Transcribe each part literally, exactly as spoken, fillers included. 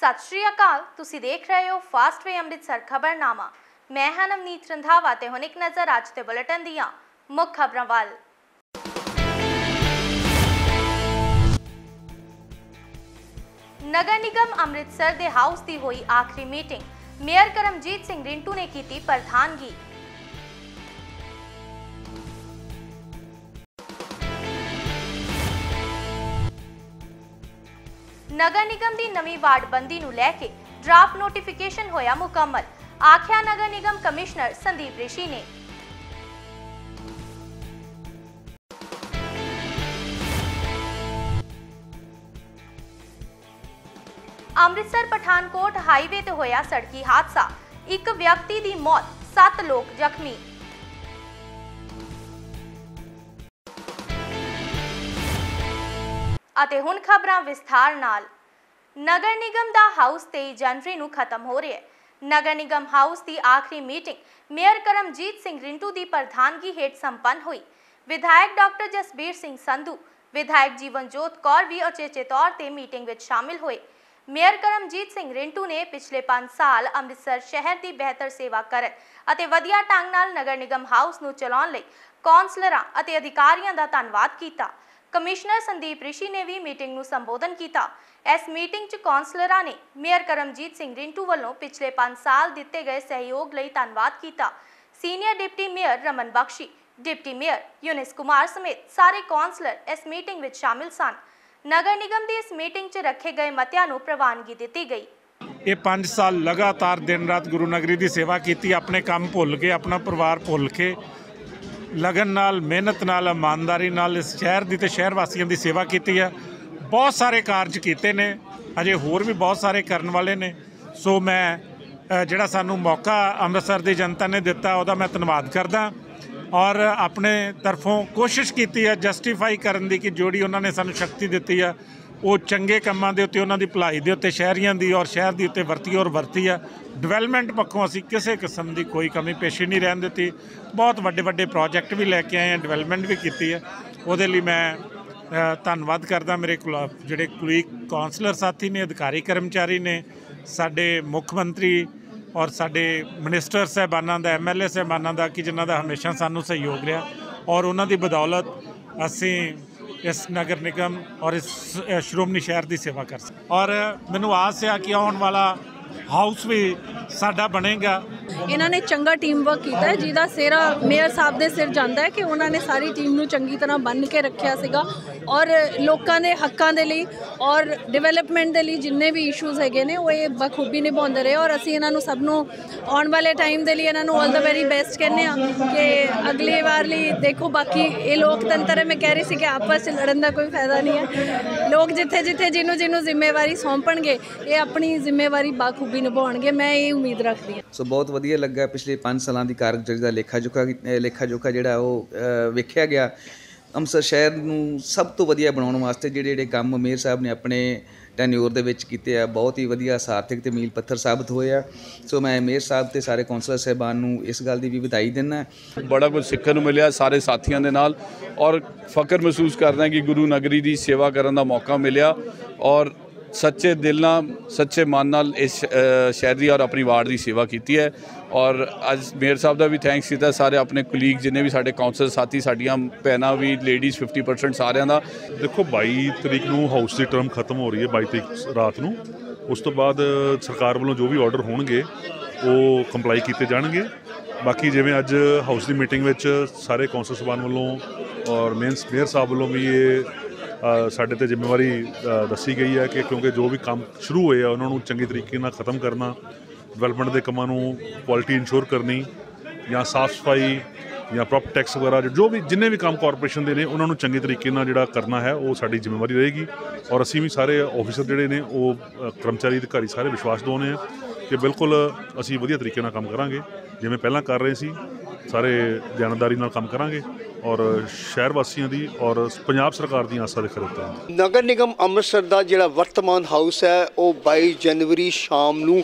सत श्री अकाल, तुसी देख रहे हो फास्ट वे अमृतसर खबरनामा। मैं हां नवनीत रंधावा ते हुण एक नज़र अज दे बुलेटिन दीआं मुख खबरां वल। नगर निगम अमृतसर दे हाउस दी होई आखिरी मीटिंग, मेयर करमजीत सिंह रिंटू ने की प्रधानगी। नगर निगम की नवी वार्डबंदी नूं लैके ड्राफ्ट नोटिफिकेशन होया मुकम्मल, आख्या नगर निगम कमिश्नर संदीप ऋषि ने। अमृतसर पठानकोट हाईवे ते होया सड़की हादसा, एक व्यक्ति की मौत, सत्त लोग जख्मी। ਅਤੇ ਹੁਣ ਖਬਰਾਂ ਵਿਸਥਾਰ ਨਾਲ। ਨਗਰ ਨਿਗਮ ਦਾ ਹਾਊਸ ਤੇਈ ਜਨਵਰੀ ਨੂੰ ਖਤਮ ਹੋ ਰਿਹਾ ਹੈ। ਨਗਰ ਨਿਗਮ ਹਾਊਸ ਦੀ ਆਖਰੀ ਮੀਟਿੰਗ ਮੇਅਰ ਕਰਮਜੀਤ ਸਿੰਘ ਰਿੰਟੂ ਦੀ ਪ੍ਰਧਾਨਗੀ ਹੇਠ ਸੰਪੰਨ ਹੋਈ। ਵਿਧਾਇਕ ਡਾਕਟਰ ਜਸਬੀਰ ਸਿੰਘ ਸੰਧੂ, ਵਿਧਾਇਕ ਜੀਵਨਜੋਤ ਕੌਰ ਵੀ ਉਚੇਚੇ ਤੌਰ ਤੇ ਮੀਟਿੰਗ ਵਿੱਚ ਸ਼ਾਮਿਲ ਹੋਏ। ਮੇਅਰ ਕਰਮਜੀਤ ਸਿੰਘ ਰਿੰਟੂ ਨੇ ਪਿਛਲੇ ਪੰਜ ਸਾਲ ਅੰਮ੍ਰਿਤਸਰ ਸ਼ਹਿਰ ਦੀ ਬਿਹਤਰ ਸੇਵਾ ਕਰਨ ਅਤੇ ਵਧੀਆ ਢੰਗ ਨਾਲ ਨਗਰ ਨਿਗਮ ਹਾਊਸ ਨੂੰ ਚਲਾਉਣ ਲਈ ਕੌਂਸਲਰਾਂ ਅਤੇ ਅਧਿਕਾਰੀਆਂ ਦਾ ਧੰਨਵਾਦ ਕੀਤਾ। कमिश्नर संदीप ऋषि ने भी मीटिंग नूं संबोधन किया। इस मीटिंग च कौंसलरां ने मेयर करमजीत सिंह रिंटू वालों पिछले पांच साल दिते गए सहयोग लई धन्नवाद किया। Senior deputy mayor Raman Bakshi, deputy mayor Yunis Kumar समेत सारे कौंसलर इस मीटिंग विच शामिल सन। नगर निगम की इस मीटिंग च रखे गए मतियां नूं प्रवानगी दिती गई। ये पाँच साल लगातार दिन रात गुरु नगरी की सेवा की, अपने काम भुल के, अपना परिवार भुल के, लगन नाल, मेहनत नाल, ईमानदारी नाल इस शहर की तो शहर वासियों की सेवा की है। बहुत सारे कार्य किए ने, अजे होर भी बहुत सारे करने वाले ने। सो मैं जिहड़ा सानू मौका अमृतसर की जनता ने दिता उहदा मैं धन्नवाद करदा और अपने तरफों कोशिश की है जस्टिफाई करन दी कि जोड़ी उन्होंने सानू शक्ति दी है वो चंगे कामां दे उत्ते, उन्हां दी भलाई दे उत्ते, शहरियां दी और शहर दी उत्ते वरती और वरती है। डिवेलपमेंट पक्षों असीं किसी किस्म की कोई कमी पेशी नहीं रहन दित्ती। बहुत वड्डे वड्डे प्रोजेक्ट भी लैके आए हैं, डिवेलपमेंट भी की है। उहदे लई मैं धन्नवाद करदा मेरे जिहड़े कुलीग कौंसलर साथी ने, अधिकारी कर्मचारी ने, साडे मुख मंत्री और साडे मिनिस्टर साहबानां दा, एम एल ए साहबानां दा कि जिन्हां दा हमेशा सानू सहयोग रहा और उन्हां दी बदौलत असीं इस नगर निगम और इस श्रोमणी शहर की सेवा कर सकते। और मैनू आस है कि आने वाला हाउस भी साडा बनेगा। इन्होंने चंगा टीम वर्क किया है जिहदा सेरा मेयर साहब के सिर जाता है कि उन्होंने सारी टीम नूं चंगी तरह बन के रखा सीगा और लोगों के हकों के लिए और डिवेलपमेंट के लिए जिन्ने भी इशूज़ है ने वो ये बखूबी निभाते रहे और असीं इन्हों सबनों आने वाले टाइम के लिए इन्हों ऑल द वेरी बेस्ट कहने कि अगली बार लिए देखो। बाकी ये लोकतंत्र है, मैं कह रही थी कि आपस में लड़न का कोई फायदा नहीं है। लोग जिथे जिथे जिन्हों जिन्हों जिम्मेवारी सौंपणगे ये अपनी जिम्मेवारी बाखूबी निभाउणगे, मैं ये उम्मीद रखती हूँ। सो बहुत वधिया लगा पिछले पाँच सालों की कारगुजारी का लेखा जोखा लेखा जोखा जिहड़ा वो वेखिया गया। अमृतसर शहर नूं सब तो वधिया बनाउण वास्ते जिहड़े जिहड़े काम मेयर साहब ने अपने टैन्योर दे विच कीते आ बहुत ही वधिया सार्थक ते मील पत्थर साबित होए आ। सो मैं मेयर साहब ते सारे कौंसलर साहबान नूं इस गल दी भी बधाई दिंदा। बड़ा कुछ सीखण नूं मिलिया सारे साथियों दे नाल और फख्र महसूस करदा कि गुरु नगरी दी सेवा करन दा मौका मिलिया और सच्चे दिल नाल सच्चे मन नाल इस शहर की और अपनी वार्ड की सेवा की है। और अज मेयर साहब का भी थैंक्स किया, सारे अपने कुलीग जिन्हें भी साढ़े काउंसल साथी साड़ियाँ भैनां भी लेडीज़ फिफ्टी परसेंट सारिਆਂ ਦਾ। देखो बाई तरीक ਨੂੰ हाउस की टर्म खत्म हो रही है, बाई तरीक रात ਨੂੰ। उस तो बाद सरकार वालों जो भी ऑर्डर होणगे वो कंप्लाई किए जाएंगे। बाकी जिवें अज हाउस की मीटिंग में सारे कौंसल सभान वालों और मेन मेयर साहब वालों भी ये साढ़े ते जिम्मेवारी दसी गई है कि क्योंकि जो भी काम शुरू होए आ उन्होंने चंगे तरीके नाल खत्म करना, डिवेलपमेंट के कामां नूं क्वालिटी इंश्योर करनी या साफ सफाई या प्रॉपर्टी टैक्स वगैरह जो भी जिन्ने भी काम कॉरपोरेशन के ने उन्होंने चंगे तरीके नाल जिहड़ा करना है वो साडी जिम्मेवारी रहेगी। और असीं भी सारे ऑफिसर जिहड़े ने वो कर्मचारी अधिकारी सारे विश्वास दवाउने हैं कि बिल्कुल असीं वधिया तरीके नाल काम करांगे जिवें पहलां कर रहे सी, सारे जानदारी नाल काम करांगे और शहर वासियों की और पंजाब सरकार दी आसां दे खरे उतरांगे। नगर निगम अमृतसर का जिहड़ा वर्तमान हाउस है वो बाई जनवरी शाम नूं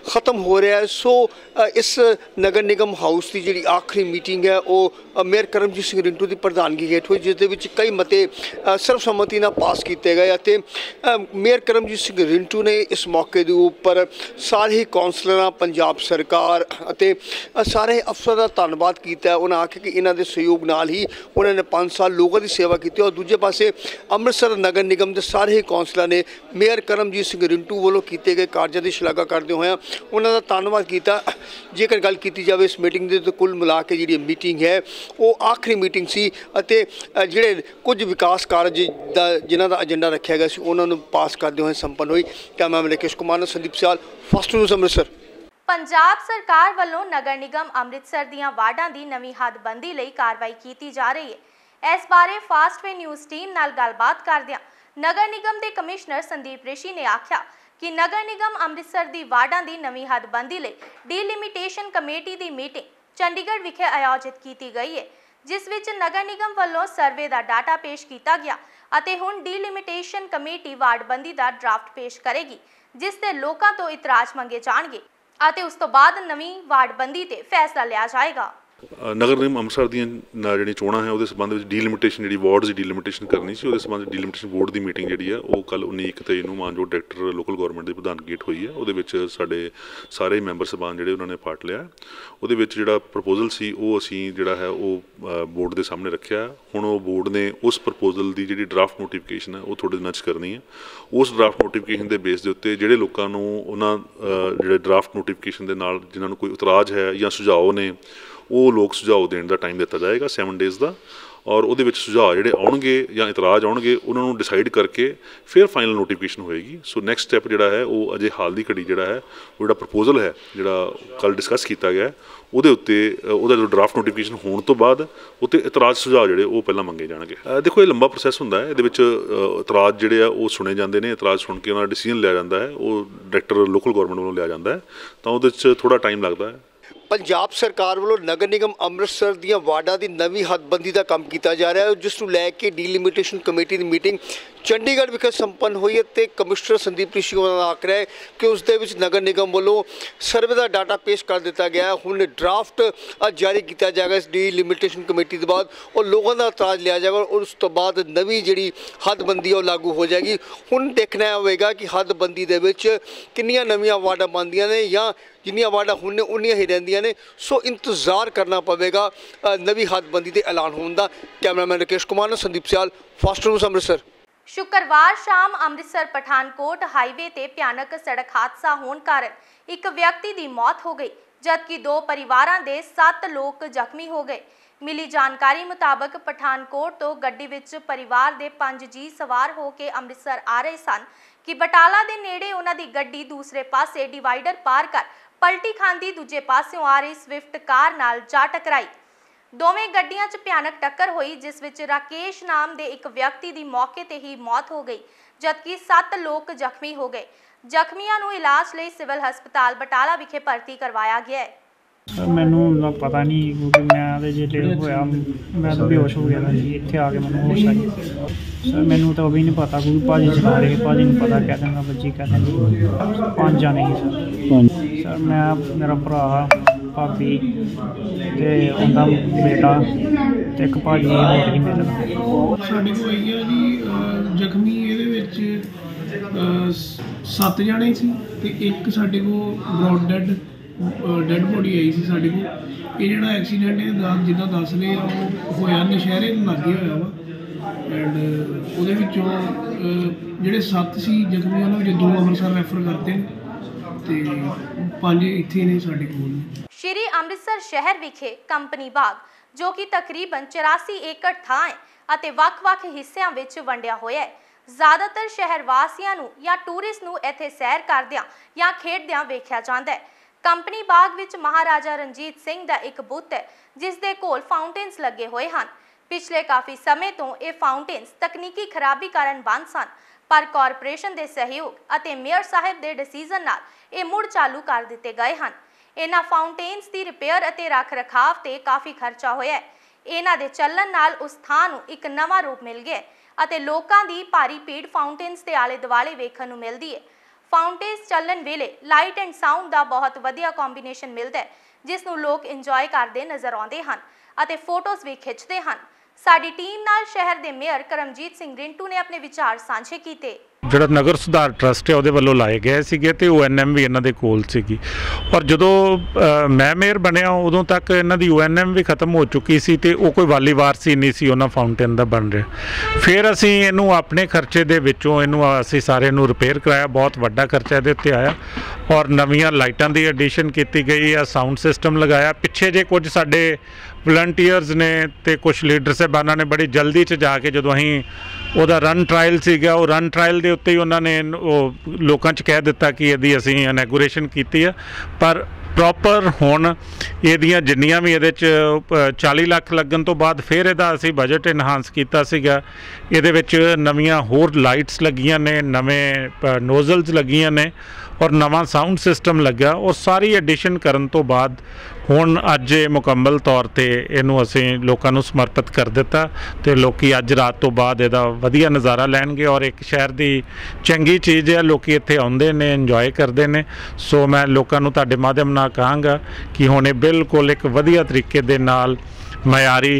ख़त्म हो रहा है। सो इस नगर निगम हाउस की जी आखिरी मीटिंग है वो मेयर करमजीत सिंह रिंटू की प्रधानगी हेठ हुई, जिस दे विच कई मते सर्वसम्मति नाल पास किए गए ते मेयर करमजीत सिंह रिंटू ने इस मौके के उपर सारे ही कौंसलर, पंजाब सरकार अते सारे अफसर का धन्नवाद किया। उन्हें आख्या कि इन्हों के सहयोग नाल ही उन्होंने पाँच साल लोगों की सेवा की। और दूजे पासे अमृतसर नगर निगम के सारे ही कौंसलर ने मेयर करमजीत सिंह रिंटू वालों किए गए कार्यों की शलाघा करते हुए उन्होंने धन्नवाद किया। जेकर गल की जाए इस मीटिंग की तो कुल मिला के जी मीटिंग है वो आखिरी मीटिंग सी अते जिहड़े कुछ विकास कार्य जिन्हों का एजेंडा रखा गया उन्होंने पास करते हुए संपन्न हुई। कैमरामैन राकेश कुमार ने संदीप सियाल, फर्स्ट न्यूज़ अमृतसर। पंजाब सरकार वालों नगर निगम अमृतसर दीआं वार्डां दी नवीं हदबंदी लई कार्रवाई की जा रही है। इस बारे फास्ट वे न्यूज़ टीम नाल गलबात करदिआं नगर निगम के कमिश्नर संदीप रिशी ने आख्या कि नगर निगम अमृतसर दी वार्डां दी नवीं हदबंदी लई डीलिमिटेशन कमेटी की मीटिंग चंडीगढ़ विखे आयोजित की गई है, जिस विच नगर निगम वालों सर्वे का डाटा पेश किया गया अते हुण डीलिमिटेशन कमेटी वार्डबंदी का ड्राफ्ट पेश करेगी, जिस ते लोकां तो इतराज मंगे जाणगे अते उस तो बाद नवीं वार्डबंदी ते फैसला लिया जाएगा। नगर निगम अमृतसर दी जी चोणां है वो संबंध में डीलिमिटेशन जी वार्ड्स की डीलिमिटेशन करनी सी, संबंध डीलिमिटेशन बोर्ड की मीटिंग जी है वो कल उन्नी एक तई नूं मानयोग डायरैक्टर लोकल गौरमेंट की प्रधानगी हेठ हुई है। वो साडे सारे मैंबर सबान जिहड़े उन्होंने पार्ट लिया। वो जिहड़ा प्रपोजल सी वो असीं जिहड़ा है वो बोर्ड के सामने रखिया। हुण वो बोर्ड ने उस प्रपोजल की जिहड़ी ड्राफ्ट नोटिफिकेशन है वो थोड़े दिनां च करनी है। उस ड्राफ्ट नोटिफिकेशन के बेस के उत्ते जिहड़े लोकां नूं उन्हां जिहड़े ड्राफ्ट नोटिफिकेशन के नाल जिन्हां नूं कोई इतराज़ है या सुझाव ने वो लोग सुझाव देने का टाइम दिता जाएगा सैवन डेज़ का। और वो सुझाव जोड़े आउणगे या इतराज़ आउणगे उन्होंने डिसाइड करके फिर फाइनल नोटिफिकेशन होएगी। सो नैक्सट स्टैप जोड़ा है वो अजे हाल की घड़ी जोड़ा है वो जो प्रपोजल है जोड़ा कल डिस्कस किया गया ਉਹਦੇ ਉੱਤੇ ਉਹਦਾ जो ड्राफ्ट नोटिफिकेशन होने तो बाद ਉੱਤੇ ਇਤਰਾਜ਼ ਸੁਝਾਅ ਜਿਹੜੇ ਉਹ ਪਹਿਲਾਂ ਮੰਗੇ ਜਾਣਗੇ। ਦੇਖੋ ਇਹ ਲੰਬਾ ਪ੍ਰੋਸੈਸ ਹੁੰਦਾ ਹੈ, ਇਹਦੇ ਵਿੱਚ ਇਤਰਾਜ਼ ਜਿਹੜੇ ਆ ਉਹ ਸੁਣੇ ਜਾਂਦੇ ਨੇ, ਇਤਰਾਜ਼ ਸੁਣ ਕੇ ਉਹਨਾਂ ਦਾ ਡਿਸੀਜਨ ਲਿਆ ਜਾਂਦਾ ਹੈ, ਉਹ ਡਾਇਰੈਕਟਰ ਲੋਕਲ ਗਵਰਨਮੈਂਟ ਵੱਲੋਂ ਲਿਆ ਜਾਂਦਾ ਹੈ, ਤਾਂ ਉਹਦੇ 'ਚ ਥੋੜਾ ਟਾਈਮ ਲੱਗਦਾ ਹੈ। पंजाब सरकार वालों नगर निगम अमृतसर ਦੀਆਂ ਵਾਰਡਾਂ ਦੀ ਨਵੀਂ ਹੱਦਬੰਦੀ ਦਾ ਕੰਮ ਕੀਤਾ ਜਾ ਰਿਹਾ ਹੈ, ਜਿਸ ਨੂੰ ਲੈ ਕੇ ਡੀਲਿਮਿਟੇਸ਼ਨ ਕਮੇਟੀ ਦੀ ਮੀਟਿੰਗ ਚੰਡੀਗੜ੍ਹ ਵਿਖੇ ਸੰਪੰਨ ਹੋਈ ਹੈ ਤੇ ਕਮਿਸ਼ਨਰ ਸੰਦੀਪ ਰਿਸ਼ੀ ਉਹਨਾਂ ਦਾ ਆਖ ਰਿਹਾ ਹੈ ਕਿ ਉਸ ਦੇ ਵਿੱਚ ਨਗਰ ਨਿਗਮ ਵੱਲੋਂ ਸਰਵੇ ਦਾ ਡਾਟਾ ਪੇਸ਼ ਕਰ ਦਿੱਤਾ ਗਿਆ ਹੈ। ਹੁਣ ਡਰਾਫਟ ਜਾਰੀ ਕੀਤਾ ਜਾਏਗਾ ਇਸ ਡੀਲਿਮਿਟੇਸ਼ਨ ਕਮੇਟੀ ਦੇ ਬਾਅਦ और लोगों का इतराज़ लिया जाएगा और उस तो बाद नवी जी हदबंदी है लागू हो जाएगी। हुण देखना होगा कि हदबंदी दे विच किन्नियां नवीं वार्डां बनदियां ने या जिन्नियां वार्डां हुण ने उन्नियां ही रहिंदियां ने। सो इंतजार करना पवेगा नवी हदबंदी के ऐलान होने का। कैमरामैन राकेश कुमार ने संदीप सियाल, फास्ट न्यूज़ अमृतसर। शुक्रवार शाम अमृतसर पठानकोट हाईवे ते भयानक सड़क हादसा होने कारण एक व्यक्ति की मौत हो गई, जबकि दो परिवारां दे सत्त लोग जख्मी हो गए। मिली जानकारी मुताबक पठानकोट तो गड्डी विच परिवार दे पंज जी सवार हो के अमृतसर आ रहे सन कि बटाला दे नेड़े उन्हां दी गड्डी दूसरे पासे डिवाइडर पार कर पलटी खांदी दूजे पासों आ रही स्विफ्ट कार नाल जा टकराई। दोवें गड्डियां च भयानक टक्कर हुई, जिस विच राकेश नाम दे एक व्यक्ति दी मौके ते ही मौत हो गई, जबकि सत्त लोग जख्मी हो गए। जख्मियां नूं इलाज लई सिविल हस्पताल बटाला विखे भर्ती करवाया गया है। सर मैनू पता नहीं क्योंकि मैं तो जो होया मैं तो बेहोश हो गया जी, इतने आके मैं होश आई। सर मैनू तो अभी नहीं पता क्योंकि भाजी चला रहे, भाजी नहीं पता कहते मैं बच्ची कहते पाँच जाने ही सर। सर मैं मेरा भरा भाभी ते उनका बेटा ते एक भाजी होर ही मेरे साढ़े को आई है जी जख्मी ये सत्त जाने सी ते एक साढ़े को ब्रॉड डेड डेड बॉडी आई सी साढ़े को। ये जो एक्सीडेंट है दा जिदा दस रहे वो होया नशहरे लागे होया वा एंड उहदे विचों जिहड़े सत्त सी जख्मी उन्होंने दो अमृतसर रैफर करते हैं ते पंज इत्थे ने साढ़े कोल। श्री अमृतसर शहर विखे कंपनी बाग जो कि तकरीबन चौरासी एकड़ थां है ਅਤੇ ਵੱਖ-ਵੱਖ ਹਿੱਸਿਆਂ ਵਿੱਚ ਵੰਡਿਆ ਹੋਇਆ ਹੈ। ਜ਼ਿਆਦਾਤਰ ਸ਼ਹਿਰ ਵਾਸੀਆਂ ਨੂੰ ਜਾਂ ਟੂਰਿਸਟ ਨੂੰ ਇੱਥੇ ਸੈਰ ਕਰਦਿਆਂ ਜਾਂ ਖੇਡਦਿਆਂ ਵੇਖਿਆ ਜਾਂਦਾ ਹੈ। ਕੰਪਨੀ ਬਾਗ ਵਿੱਚ ਮਹਾਰਾਜਾ ਰਣਜੀਤ ਸਿੰਘ ਦਾ ਇੱਕ ਬੁੱਤ ਹੈ ਜਿਸ ਦੇ ਕੋਲ ਫਾਊਂਟੇਨਸ ਲੱਗੇ ਹੋਏ ਹਨ। ਪਿਛਲੇ ਕਾਫੀ ਸਮੇਂ ਤੋਂ ਇਹ ਫਾਊਂਟੇਨਸ ਤਕਨੀਕੀ ਖਰਾਬੀ ਕਾਰਨ ਬੰਦ ਸਨ, ਪਰ ਕਾਰਪੋਰੇਸ਼ਨ ਦੇ ਸਹਿਯੋਗ ਅਤੇ ਮੇਅਰ ਸਾਹਿਬ ਦੇ ਡਿਸੀਜਨ ਨਾਲ ਇਹ ਮੁੜ ਚਾਲੂ ਕਰ ਦਿੱਤੇ ਗਏ ਹਨ। ਇਹਨਾਂ ਫਾਊਂਟੇਨਸ ਦੀ ਰਿਪੇਅਰ ਅਤੇ ਰੱਖ ਰਖਾਵ ਤੇ ਕਾਫੀ ਖਰਚਾ ਹੋਇਆ ਹੈ। ਇਹਨਾਂ ਦੇ ਚੱਲਣ ਨਾਲ ਉਸ ਥਾਂ ਨੂੰ ਇੱਕ ਨਵਾਂ ਰੂਪ ਮਿਲ ਗਿਆ ਅਤੇ ਲੋਕਾਂ ਦੀ ਭਾਰੀ ਭੀੜ ਫਾਊਂਟੇਨਸ ਦੇ ਆਲੇ ਦੁਆਲੇ ਵੇਖਣ ਨੂੰ ਮਿਲਦੀ ਹੈ। ਫਾਊਂਟੇਨਸ ਚੱਲਣ ਵੇਲੇ ਲਾਈਟ ਐਂਡ ਸਾਊਂਡ ਦਾ ਬਹੁਤ ਵਧੀਆ ਕੰਬੀਨੇਸ਼ਨ ਮਿਲਦਾ ਹੈ, ਜਿਸ ਨੂੰ ਲੋਕ ਇੰਜੋਏ ਕਰਦੇ ਨਜ਼ਰ ਆਉਂਦੇ ਹਨ ਅਤੇ ਫੋਟੋਜ਼ ਵੀ ਖਿੱਚਦੇ ਹਨ। ਸਾਡੀ ਟੀਮ ਨਾਲ ਸ਼ਹਿਰ ਦੇ ਮੇਅਰ ਕਰਮਜੀਤ ਸਿੰਘ ਰਿੰਟੂ ਨੇ ਆਪਣੇ ਵਿਚਾਰ ਸਾਂਝੇ ਕੀਤੇ। ਜਿਹੜਾ ਨਗਰ ਸੁਧਾਰ ਟਰਸਟ ਹੈ ਉਹਦੇ ਵੱਲੋਂ ਲਾਏ ਗਏ ਸੀਗੇ ਤੇ ਓ ਐਨ ਐਮ ਵੀ ਇਹਨਾਂ ਦੇ ਕੋਲ ਸੀਗੀ, ਔਰ ਜਦੋਂ ਮੈਂ ਮੇਅਰ ਬਣਿਆ ਉਦੋਂ ਤੱਕ ਇਹਨਾਂ ਦੀ ਓ ਐਨ ਐਮ ਵੀ ਖਤਮ ਹੋ ਚੁੱਕੀ ਸੀ ਤੇ ਉਹ ਕੋਈ ਵਾਲੀ ਵਾਰਸੀ ਨਹੀਂ ਸੀ ਉਹਨਾਂ ਫਾਊਂਟੇਨ ਦਾ ਬਣ ਰਿਹਾ। ਫਿਰ ਅਸੀਂ ਇਹਨੂੰ ਆਪਣੇ ਖਰਚੇ ਦੇ ਵਿੱਚੋਂ ਇਹਨੂੰ ਅਸੀਂ ਸਾਰੇ ਨੂੰ ਰਿਪੇਅਰ ਕਰਾਇਆ, ਬਹੁਤ ਵੱਡਾ ਖਰਚਾ ਇਹਦੇ ਉੱਤੇ ਆਇਆ, ਔਰ ਨਵੀਆਂ ਲਾਈਟਾਂ ਦੀ ਐਡੀਸ਼ਨ ਕੀਤੀ ਗਈ ਆ, ਸਾਊਂਡ ਸਿਸਟਮ ਲਗਾਇਆ। ਪਿੱਛੇ ਜੇ ਕੁਝ ਸਾਡੇ ਵਲੰਟੀਅਰਸ ਨੇ ਤੇ ਕੁਝ ਲੀਡਰ ਸਾਹਿਬਾਨਾਂ ਨੇ ਬੜੀ ਜਲਦੀ 'ਚ ਜਾ ਕੇ ਜਦੋਂ ਅਸੀਂ ਉਹਦਾ ਰਨ ਟਰਾਇਲ ਸੀਗਾ, ਉਹ ਰਨ ਟਰਾਇਲ ਦੇ ਉੱਤੇ ਹੀ ਉਹਨਾਂ ਨੇ ਉਹ ਲੋਕਾਂ 'ਚ ਕਹਿ ਦਿੱਤਾ ਕਿ ਇਹਦੀ ਅਸੀਂ ਇਨੈਗੂਰੇਸ਼ਨ ਕੀਤੀ ਆ। ਪਰ ਪ੍ਰੋਪਰ ਹੁਣ ਇਹਦੀਆਂ ਜਿੰਨੀਆਂ ਵੀ ਇਹਦੇ 'ਚ ਚਾਲੀ ਲੱਖ ਲੱਗਣ ਤੋਂ ਬਾਅਦ ਫਿਰ ਇਹਦਾ ਅਸੀਂ ਬਜਟ ਇਨਹਾਂਸ ਕੀਤਾ ਸੀਗਾ। ਇਹਦੇ ਵਿੱਚ ਨਵੀਆਂ ਹੋਰ ਲਾਈਟਸ ਲੱਗੀਆਂ ਨੇ, ਨਵੇਂ ਨੋਜ਼ਲਸ ਲੱਗੀਆਂ ਨੇ ਔਰ ਨਵਾਂ ਸਾਊਂਡ ਸਿਸਟਮ ਲੱਗਾ, ਔਰ ਸਾਰੀ ਐਡੀਸ਼ਨ ਕਰਨ ਤੋਂ ਬਾਅਦ ਹੁਣ ਅੱਜ ਇਹ ਮੁਕੰਮਲ ਤੌਰ 'ਤੇ ਇਹਨੂੰ ਅਸੀਂ ਲੋਕਾਂ ਨੂੰ ਸਮਰਪਿਤ ਕਰ ਦਿੱਤਾ ਤੇ ਲੋਕੀ ਅੱਜ ਰਾਤ ਤੋਂ ਬਾਅਦ ਇਹਦਾ ਵਧੀਆ ਨਜ਼ਾਰਾ ਲੈਣਗੇ। ਔਰ ਇੱਕ ਸ਼ਹਿਰ ਦੀ ਚੰਗੀ ਚੀਜ਼ ਹੈ, ਲੋਕੀ ਇੱਥੇ ਆਉਂਦੇ ਨੇ, ਇੰਜੋਏ ਕਰਦੇ ਨੇ। ਸੋ ਮੈਂ ਲੋਕਾਂ ਨੂੰ ਤੁਹਾਡੇ ਮਾਧਿਅਮ ਨਾਲ ਕਹਾਂਗਾ ਕਿ ਹੁਣ ਇਹ ਬਿਲਕੁਲ ਇੱਕ ਵਧੀਆ ਤਰੀਕੇ ਦੇ ਨਾਲ ਮਿਆਰੀ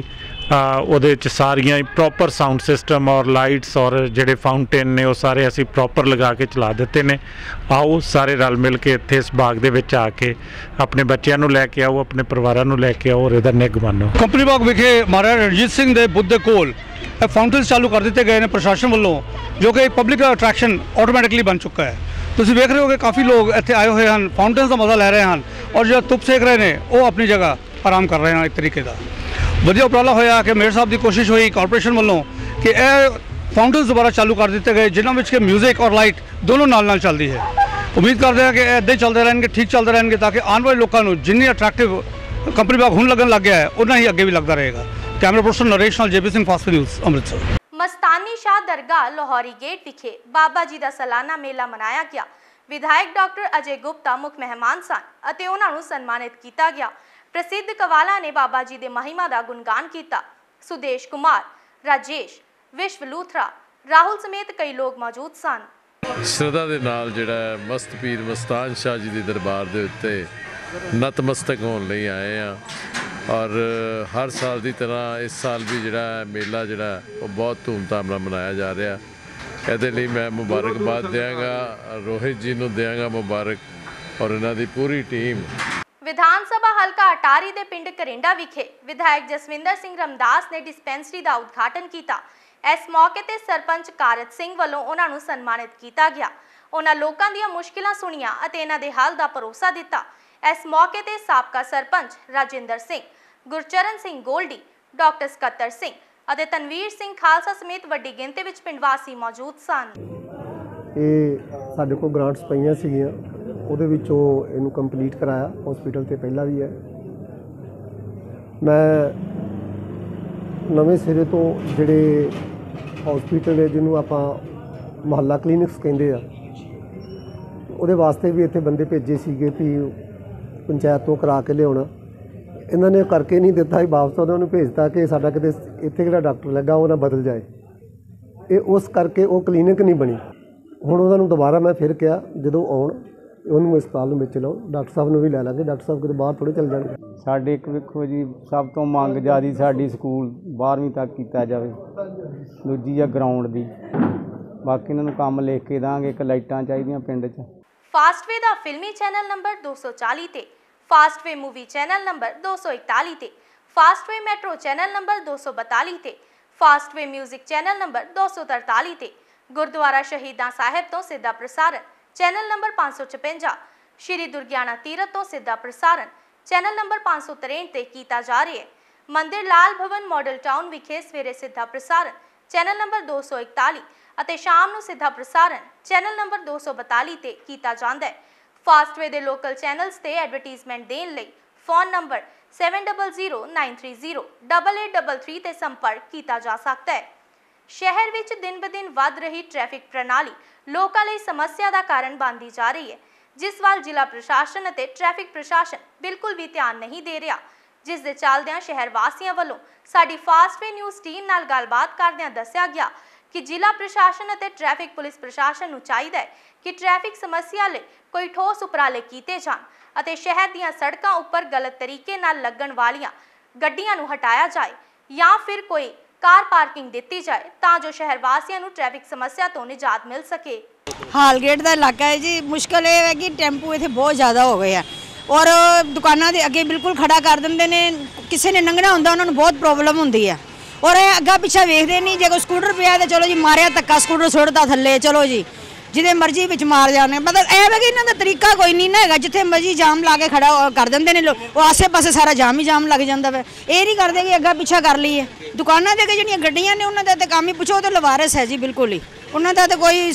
ਉਹਦੇ 'ਚ ਸਾਰੀਆਂ ਹੀ ਪ੍ਰੋਪਰ ਸਾਊਂਡ ਸਿਸਟਮ ਔਰ ਲਾਈਟਸ ਔਰ ਜਿਹੜੇ ਫਾਊਂਟੇਨ ਨੇ ਉਹ ਸਾਰੇ ਅਸੀਂ ਪ੍ਰੋਪਰ ਲਗਾ ਕੇ ਚਲਾ ਦਿੱਤੇ ਨੇ। ਆਓ ਸਾਰੇ ਰਲ ਮਿਲ ਕੇ ਇੱਥੇ ਇਸ ਬਾਗ ਦੇ ਵਿੱਚ ਆ ਕੇ ਆਪਣੇ ਬੱਚਿਆਂ ਨੂੰ ਲੈ ਕੇ ਆਓ, ਆਪਣੇ ਪਰਿਵਾਰਾਂ ਨੂੰ ਲੈ ਕੇ ਆਓ ਔਰ ਇਹਦਾ ਨਿੱਘ ਮਾਣੋ। ਕੰਪਨੀ ਬਾਗ ਵਿਖੇ ਮਹਾਰਾਜਾ ਰਣਜੀਤ ਸਿੰਘ ਦੇ ਬੁੱਤ ਦੇ ਕੋਲ ਇਹ ਫਾਊਂਟੇਨਸ ਚਾਲੂ ਕਰ ਦਿੱਤੇ ਗਏ ਨੇ ਪ੍ਰਸ਼ਾਸਨ ਵੱਲੋਂ, ਜੋ ਕਿ ਪਬਲਿਕ ਅਟਰੈਕਸ਼ਨ ਆਟੋਮੈਟਿਕਲੀ ਬਣ ਚੁੱਕਾ ਹੈ। ਤੁਸੀਂ ਵੇਖ ਰਹੇ ਹੋ ਕਿ ਕਾਫੀ ਲੋਕ ਇੱਥੇ ਆਏ ਹੋਏ ਹਨ, ਫਾਊਂਟੇਨਸ ਦਾ ਮਜ਼ਾ ਲੈ ਰਹੇ ਹਨ ਔਰ ਜਿਹੜਾ ਧੁੱਪ ਸੇਕ ਰਹੇ ਨੇ ਉਹ ਆਪਣੀ ਜਗ੍ਹਾ ਆਰਾਮ ਕਰ ਰਹੇ ਹਨ। ਇੱਕ ਤਰੀਕੇ ਦਾ ਵਧੀਆ ਉਪਰਾਲਾ ਹੋਇਆ ਕਿ ਮੇਅਰ ਸਾਹਿਬ ਦੀ ਕੋਸ਼ਿਸ਼ ਹੋਈ ਕਾਰਪੋਰੇਸ਼ਨ ਵੱਲੋਂ ਕਿ ਇਹ ਫਾਊਂਟੇਨਸ ਦੁਬਾਰਾ ਚਾਲੂ ਕਰ ਦਿੱਤੇ ਗਏ, ਜਿਨ੍ਹਾਂ ਵਿੱਚ ਕਿ ਮਿਊਜ਼ਿਕ ਔਰ ਲਾਈਟ ਦੋਨੋਂ ਨਾਲ ਨਾਲ ਚੱਲਦੀ ਹੈ। ਉਮੀਦ ਕਰਦੇ ਹਾਂ ਕਿ ਇਹ ਇੱਦਾਂ ਹੀ ਚੱਲਦੇ ਰਹਿਣਗੇ, ਠੀਕ ਚੱਲਦੇ ਰਹਿਣਗੇ, ਤਾਂ ਕਿ ਆਉਣ ਵਾਲੇ ਲੋਕਾਂ ਨੂੰ ਜਿੰਨੀ ਅਟਰੈਕਟਿਵ ਕੰਪਨੀ ਬਾਗ ਹੁਣ ਲੱਗਣ ਲੱਗ ਗਿਆ ਹੈ ਉਨਾ ਹੀ ਅੱਗੇ ਵੀ ਲੱਗਦਾ ਰਹੇਗਾ। ਕੈਮਰਾ ਪਰਸਨ ਨਰੇਸ਼ ਨਾਲ JP Singh, fast news, Amritsar. Mastani Shah ਦਰਗਾਹ ਲਾਹੌਰੀ ਗੇਟ ਵਿਖੇ ਬਾਬਾ ਜੀ ਦਾ ਸਾਲਾਨਾ ਮੇਲਾ ਮਨਾਇਆ ਗਿਆ। ਵਿਧਾਇਕ ਡਾਕਟਰ ਅਜੇ ਗੁਪਤਾ ਮੁੱਖ ਮਹਿਮਾਨ ਸਨ ਅਤੇ ਉਹਨਾਂ ਨੂੰ ਸਨਮਾਨਿਤ ਕੀਤਾ ਗਿਆ। ਪ੍ਰਸਿੱਧ ਕਵਾਲਾ ਨੇ ਬਾਬਾ ਜੀ ਦੇ ਮਹਿਮਾ ਦਾ ਗੁਣਗਾਨ ਕੀਤਾ। ਸੁਦੇਸ਼ ਕੁਮਾਰ, ਰਾਜੇਸ਼, ਵਿਸ਼ਵ ਲੂਥਰਾ, ਰਾਹੁਲ ਸਮੇਤ ਕਈ ਲੋਕ ਮੌਜੂਦ ਸਨ। ਸ਼ਰਧਾ ਦੇ ਨਾਲ ਜਿਹੜਾ ਮਸਤ ਪੀਰ ਮਸਤਾਨ ਸ਼ਾਹ ਜੀ ਦੇ ਦਰਬਾਰ ਦੇ ਉੱਤੇ ਨਤਮਸਤਕ ਹੋਣ ਲਈ ਆਏ ਆ ਔਰ ਹਰ ਸਾਲ ਦੀ ਤਰ੍ਹਾਂ ਇਸ ਸਾਲ ਵੀ ਜਿਹੜਾ ਮੇਲਾ ਜਿਹੜਾ ਉਹ ਬਹੁਤ ਧੂਮਧਾਮ ਨਾਲ ਮਨਾਇਆ ਜਾ ਰਿਹਾ। ਇਹਦੇ ਲਈ ਮੈਂ ਮੁਬਾਰਕਬਾਦ ਦਿਆਂਗਾ, ਰੋਹਿਤ ਜੀ ਨੂੰ ਦਿਆਂਗਾ ਮੁਬਾਰਕ ਔਰ ਇਹਨਾਂ ਦੀ ਪੂਰੀ ਟੀਮ। ਵਿਧਾਨ ਸਭਾ ਹਲਕਾ ਅਟਾਰੀ ਦੇ ਪਿੰਡ ਕਰਿੰਡਾ ਵਿਖੇ ਵਿਧਾਇਕ ਜਸਵਿੰਦਰ ਸਿੰਘ ਰਮਦਾਸ ਨੇ ਡਿਸਪੈਂਸਰੀ ਦਾ ਉਦਘਾਟਨ ਕੀਤਾ। ਇਸ ਮੌਕੇ ਤੇ ਸਰਪੰਚ ਕਾਰਤ ਸਿੰਘ ਵੱਲੋਂ ਉਹਨਾਂ ਨੂੰ ਸਨਮਾਨਿਤ ਕੀਤਾ ਗਿਆ। ਉਹਨਾਂ ਲੋਕਾਂ ਦੀਆਂ ਮੁਸ਼ਕਿਲਾਂ ਸੁਣੀਆਂ ਅਤੇ ਇਹਨਾਂ ਦੇ ਹੱਲ ਦਾ ਭਰੋਸਾ ਦਿੱਤਾ। ਇਸ ਮੌਕੇ ਤੇ ਸਾਬਕਾ ਸਰਪੰਚ ਰਾਜਿੰਦਰ ਸਿੰਘ, ਗੁਰਚਰਨ ਸਿੰਘ ਗੋਲਡੀ, ਡਾਕਟਰ ਸਕੱਤਰ ਸਿੰਘ ਅਤੇ ਤਨਵੀਰ ਸਿੰਘ ਖਾਲਸਾ ਸਮੇਤ ਵੱਡੀ ਗਿਣਤੀ ਵਿੱਚ ਪਿੰਡ ਵਾਸੀ ਮੌਜੂਦ ਸਨ। ਇਹ ਸਾਡੇ ਕੋਲ ਗ੍ਰਾਂਟਸ ਪਈਆਂ ਸੀਗੀਆਂ, ਉਹਦੇ ਵਿੱਚੋਂ ਇਹਨੂੰ ਕੰਪਲੀਟ ਕਰਾਇਆ। ਹਸਪੀਟਲ ਤੇ ਪਹਿਲਾਂ ਵੀ ਹੈ। ਮੈਂ ਨਵੇਂ ਸਿਰੇ ਤੋਂ ਜਿਹੜੇ ਹਸਪੀਟਲ ਹੈ ਜਿਹਨੂੰ ਆਪਾਂ ਮੁਹੱਲਾ ਕਲੀਨਿਕਸ ਕਹਿੰਦੇ ਆ, ਉਹਦੇ ਵਾਸਤੇ ਵੀ ਇੱਥੇ ਬੰਦੇ ਭੇਜੇ ਸੀਗੇ ਵੀ ਪੰਚਾਇਤ ਤੋਂ ਕਰਾ ਕੇ ਲਿਆਉਣਾ। ਇਹਨਾਂ ਨੇ ਕਰਕੇ ਨਹੀਂ ਦਿੱਤਾ ਹੀ, ਵਾਪਸ ਉਹਨਾਂ ਨੂੰ ਭੇਜਤਾ ਕਿ ਸਾਡਾ ਕਿਤੇ ਇੱਥੇ ਜਿਹੜਾ ਡਾਕਟਰ ਲੱਗਾ ਉਹ ਨਾ ਬਦਲ ਜਾਏ। ਇਹ ਉਸ ਕਰਕੇ ਉਹ ਕਲੀਨਿਕ ਨਹੀਂ ਬਣੀ। ਹੁਣ ਉਹਨਾਂ ਨੂੰ ਦੁਬਾਰਾ ਮੈਂ ਫਿਰ ਕਿਹਾ ਜਦੋਂ ਆਉਣ ਉਹਨੂੰ ਹਸਪਤਾਲ ਨੂੰ ਵਿੱਚ ਲਓ, ਡਾਕਟਰ ਸਾਹਿਬ ਨੂੰ ਵੀ ਲੈ ਲਾਂਗੇ। ਡਾਕਟਰ ਸਾਹਿਬ ਕਿਤੇ ਬਾਹਰ ਥੋੜ੍ਹੇ ਚੱਲ ਜਾਣਗੇ। ਸਾਡੇ ਇੱਕ ਵੇਖੋ ਜੀ, ਸਭ ਤੋਂ ਮੰਗ ਜ਼ਿਆਦਾ ਸਾਡੀ ਸਕੂਲ ਬਾਰ੍ਹਵੀਂ ਤੱਕ ਕੀਤਾ ਜਾਵੇ, ਦੂਜੀ ਆ ਗਰਾਊਂਡ ਦੀ। ਬਾਕੀ ਇਹਨਾਂ ਨੂੰ ਕੰਮ ਲਿਖ ਕੇ ਦਾਂਗੇ। ਇੱਕ ਲਾਈਟਾਂ ਚਾਹੀਦੀਆਂ ਪਿੰਡ 'ਚ। ਫਾਸਟਵੇ ਦਾ ਫਿਲਮੀ ਚੈਨਲ ਨੰਬਰ ਦੋ ਸੌ ਚਾਲੀ ਤੇ, ਫਾਸਟਵੇ ਮੂਵੀ ਚੈਨਲ ਨੰਬਰ ਦੋ ਸੌ ਇਕਤਾਲੀ ਤੇ, ਫਾਸਟਵੇ ਮੈਟਰੋ ਚੈਨਲ ਨੰਬਰ ਦੋ ਸੌ ਬਤਾਲੀ ਤੇ, ਫਾਸਟਵੇ ਮਿਊਜ਼ਿਕ ਚੈਨਲ ਨੰਬਰ ਦੋ ਸੌ ਤਰਤਾਲੀ ਤੇ, ਗੁਰਦੁਆਰਾ ਸ਼ਹੀਦਾਂ ਸਾਹਿਬ ਤੋਂ ਸਿੱਧਾ ਪ੍ਰਸਾਰਣ ਚੈਨਲ ਨੰਬਰ ਪੰਜ ਸੌ ਛਪੰਜਾ, ਸ਼੍ਰੀ ਦੁਰਗਿਆਣਾ ਤੀਰਥ ਤੋਂ ਸਿੱਧਾ ਪ੍ਰਸਾਰਣ ਚੈਨਲ ਨੰਬਰ ਪੰਜ ਸੌ ਤਰੇਂਹਠ ਤੇ ਕੀਤਾ ਜਾ ਰਿਹਾ ਹੈ। ਮੰਦਿਰ ਲਾਲ ਭਵਨ ਮਾਡਲ ਟਾਊਨ ਵਿਖੇ ਸਵੇਰੇ ਸਿੱਧਾ ਪ੍ਰਸਾਰਣ ਚੈਨਲ ਨੰਬਰ ਦੋ ਸੌ ਇਕਤਾਲੀ ਅਤੇ ਸ਼ਾਮ ਨੂੰ ਸਿੱਧਾ ਪ੍ਰਸਾਰਣ ਚੈਨਲ ਨੰਬਰ ਦੋ ਸੌ ਬਤਾਲੀ ਤੇ ਕੀਤਾ ਜਾਂਦਾ ਹੈ। ਫਾਸਟਵੇ ਦੇ ਲੋਕਲ ਚੈਨਲਸ ਤੇ ਐਡਵਰਟਾਈਜ਼ਮੈਂਟ ਦੇਣ ਲਈ phone number seven zero zero nine three zero ਅੱਠ ਅੱਠ ਤਿੰਨ ਤਿੰਨ ਤੇ ਸੰਪਰਕ ਕੀਤਾ ਜਾ ਸਕਦਾ ਹੈ। ਸ਼ਹਿਰ ਵਿੱਚ ਦਿਨ ਬ ਦਿਨ ਵੱਧ ਰਹੀ ਟ੍ਰੈਫਿਕ ਪ੍ਰਣਾਲੀ ਲੋਕਾਂ ਲਈ ਸਮੱਸਿਆ ਦਾ ਕਾਰਨ ਬਣਦੀ ਜਾ ਰਹੀ ਹੈ, ਜਿਸ ਵੱਲ ਜ਼ਿਲ੍ਹਾ ਪ੍ਰਸ਼ਾਸਨ ਅਤੇ ਟ੍ਰੈਫਿਕ ਪ੍ਰਸ਼ਾਸਨ ਬਿਲਕੁਲ ਵੀ ਧਿਆਨ ਨਹੀਂ ਦੇ ਰਿਹਾ, ਜਿਸ ਦੇ ਚੱਲਦਿਆਂ ਸ਼ਹਿਰ ਵਾਸੀਆਂ ਵੱਲੋਂ ਸਾਡੀ ਫਾਸਟਵੇ ਨਿਊਜ਼ ਟੀਮ ਨਾਲ ਗੱਲਬਾਤ ਕਰਦਿਆਂ ਦੱਸਿਆ ਗਿਆ ਕਿ ਜ਼ਿਲ੍ਹਾ ਪ੍ਰਸ਼ਾਸਨ ਅਤੇ ਟ੍ਰੈਫਿਕ ਪੁਲਿਸ ਪ੍ਰਸ਼ਾਸਨ ਨੂੰ ਚਾਹੀਦਾ ਹੈ ਕਿ ਟ੍ਰੈਫਿਕ ਸਮੱਸਿਆ ਲਈ ਕੋਈ ਠੋਸ ਉਪਰਾਲੇ ਕੀਤੇ ਜਾਣ ਅਤੇ ਸ਼ਹਿਰ ਦੀਆਂ ਸੜਕਾਂ ਉੱਪਰ ਗਲਤ ਤਰੀਕੇ ਨਾਲ ਲੱਗਣ ਵਾਲੀਆਂ ਗੱਡੀਆਂ ਨੂੰ ਹਟਾਇਆ ਜਾਏ ਜਾਂ ਫਿਰ ਕੋਈ ਕਾਰ ਪਾਰਕਿੰਗ ਦਿੱਤੀ ਜਾਏ ਤਾਂ ਜੋ ਸ਼ਹਿਰ ਵਾਸੀਆਂ ਨੂੰ ਟ੍ਰੈਫਿਕ ਸਮੱਸਿਆ ਤੋਂ ਨਿਜਾਤ ਮਿਲ ਸਕੇ। ਹਾਲਗੇਟ ਦਾ ਇਲਾਕਾ ਹੈ ਜੀ, ਮੁਸ਼ਕਲ ਇਹ ਹੈ ਕਿ ਟੈਂਪੂ ਇੱਥੇ ਬਹੁਤ ਜ਼ਿਆਦਾ ਹੋ ਗਏ ਆ ਔਰ ਦੁਕਾਨਾਂ ਦੇ ਅੱਗੇ ਬਿਲਕੁਲ ਖੜਾ ਕਰ ਦਿੰਦੇ ਨੇ। ਕਿਸੇ ਨੇ ਲੰਘਣਾ ਹੁੰਦਾ ਉਹਨਾਂ ਨੂੰ ਬਹੁਤ ਪ੍ਰੋਬਲਮ ਹੁੰਦੀ ਹੈ ਔਰ ਇਹ ਅੱਗਾ ਪਿੱਛਾ ਵੇਖਦੇ ਨਹੀਂ। ਜੇ ਕੋਈ ਸਕੂਟਰ ਪਿਆ ਤਾਂ ਚਲੋ ਜੀ ਮਾਰਿਆ ਧੱਕਾ, ਸਕੂਟਰ ਸੁੱਟਦਾ ਥੱਲੇ, ਚਲੋ ਜੀ ਜਿਹਦੇ ਮਰਜ਼ੀ ਵਿੱਚ ਮਾਰ ਜਾਣੇ। ਮਤਲਬ ਇਹ ਵੇ ਕਿ ਇਹਨਾਂ ਦਾ ਤਰੀਕਾ ਕੋਈ ਨਹੀਂ ਨਾ ਹੈਗਾ, ਜਿੱਥੇ ਮਰਜ਼ੀ ਜਾਮ ਲਾ ਕੇ ਖੜਾ ਕਰ ਦਿੰਦੇ ਨੇ ਲੋਕ, ਉਹ ਆਸੇ ਪਾਸੇ ਸਾਰਾ ਜਾਮ ਹੀ ਜਾਮ ਲੱਗ ਜਾਂਦਾ ਵਾ। ਇਹ ਨਹੀਂ ਕਰਦੇ ਕਿ ਅੱਗਾ ਪਿੱਛਾ ਕਰ ਲਈਏ। ਦੁਕਾਨਾਂ ਦੇ ਅੱਗੇ ਜਿਹੜੀਆਂ ਗੱਡੀਆਂ ਨੇ ਉਹਨਾਂ ਦਾ ਤਾਂ ਕੰਮ ਹੀ ਪੁੱਛੋ, ਉਹ ਤਾਂ ਲਵਾਰਸ ਹੈ ਜੀ ਬਿਲਕੁਲ ਹੀ, ਉਹਨਾਂ ਦਾ ਤਾਂ ਕੋਈ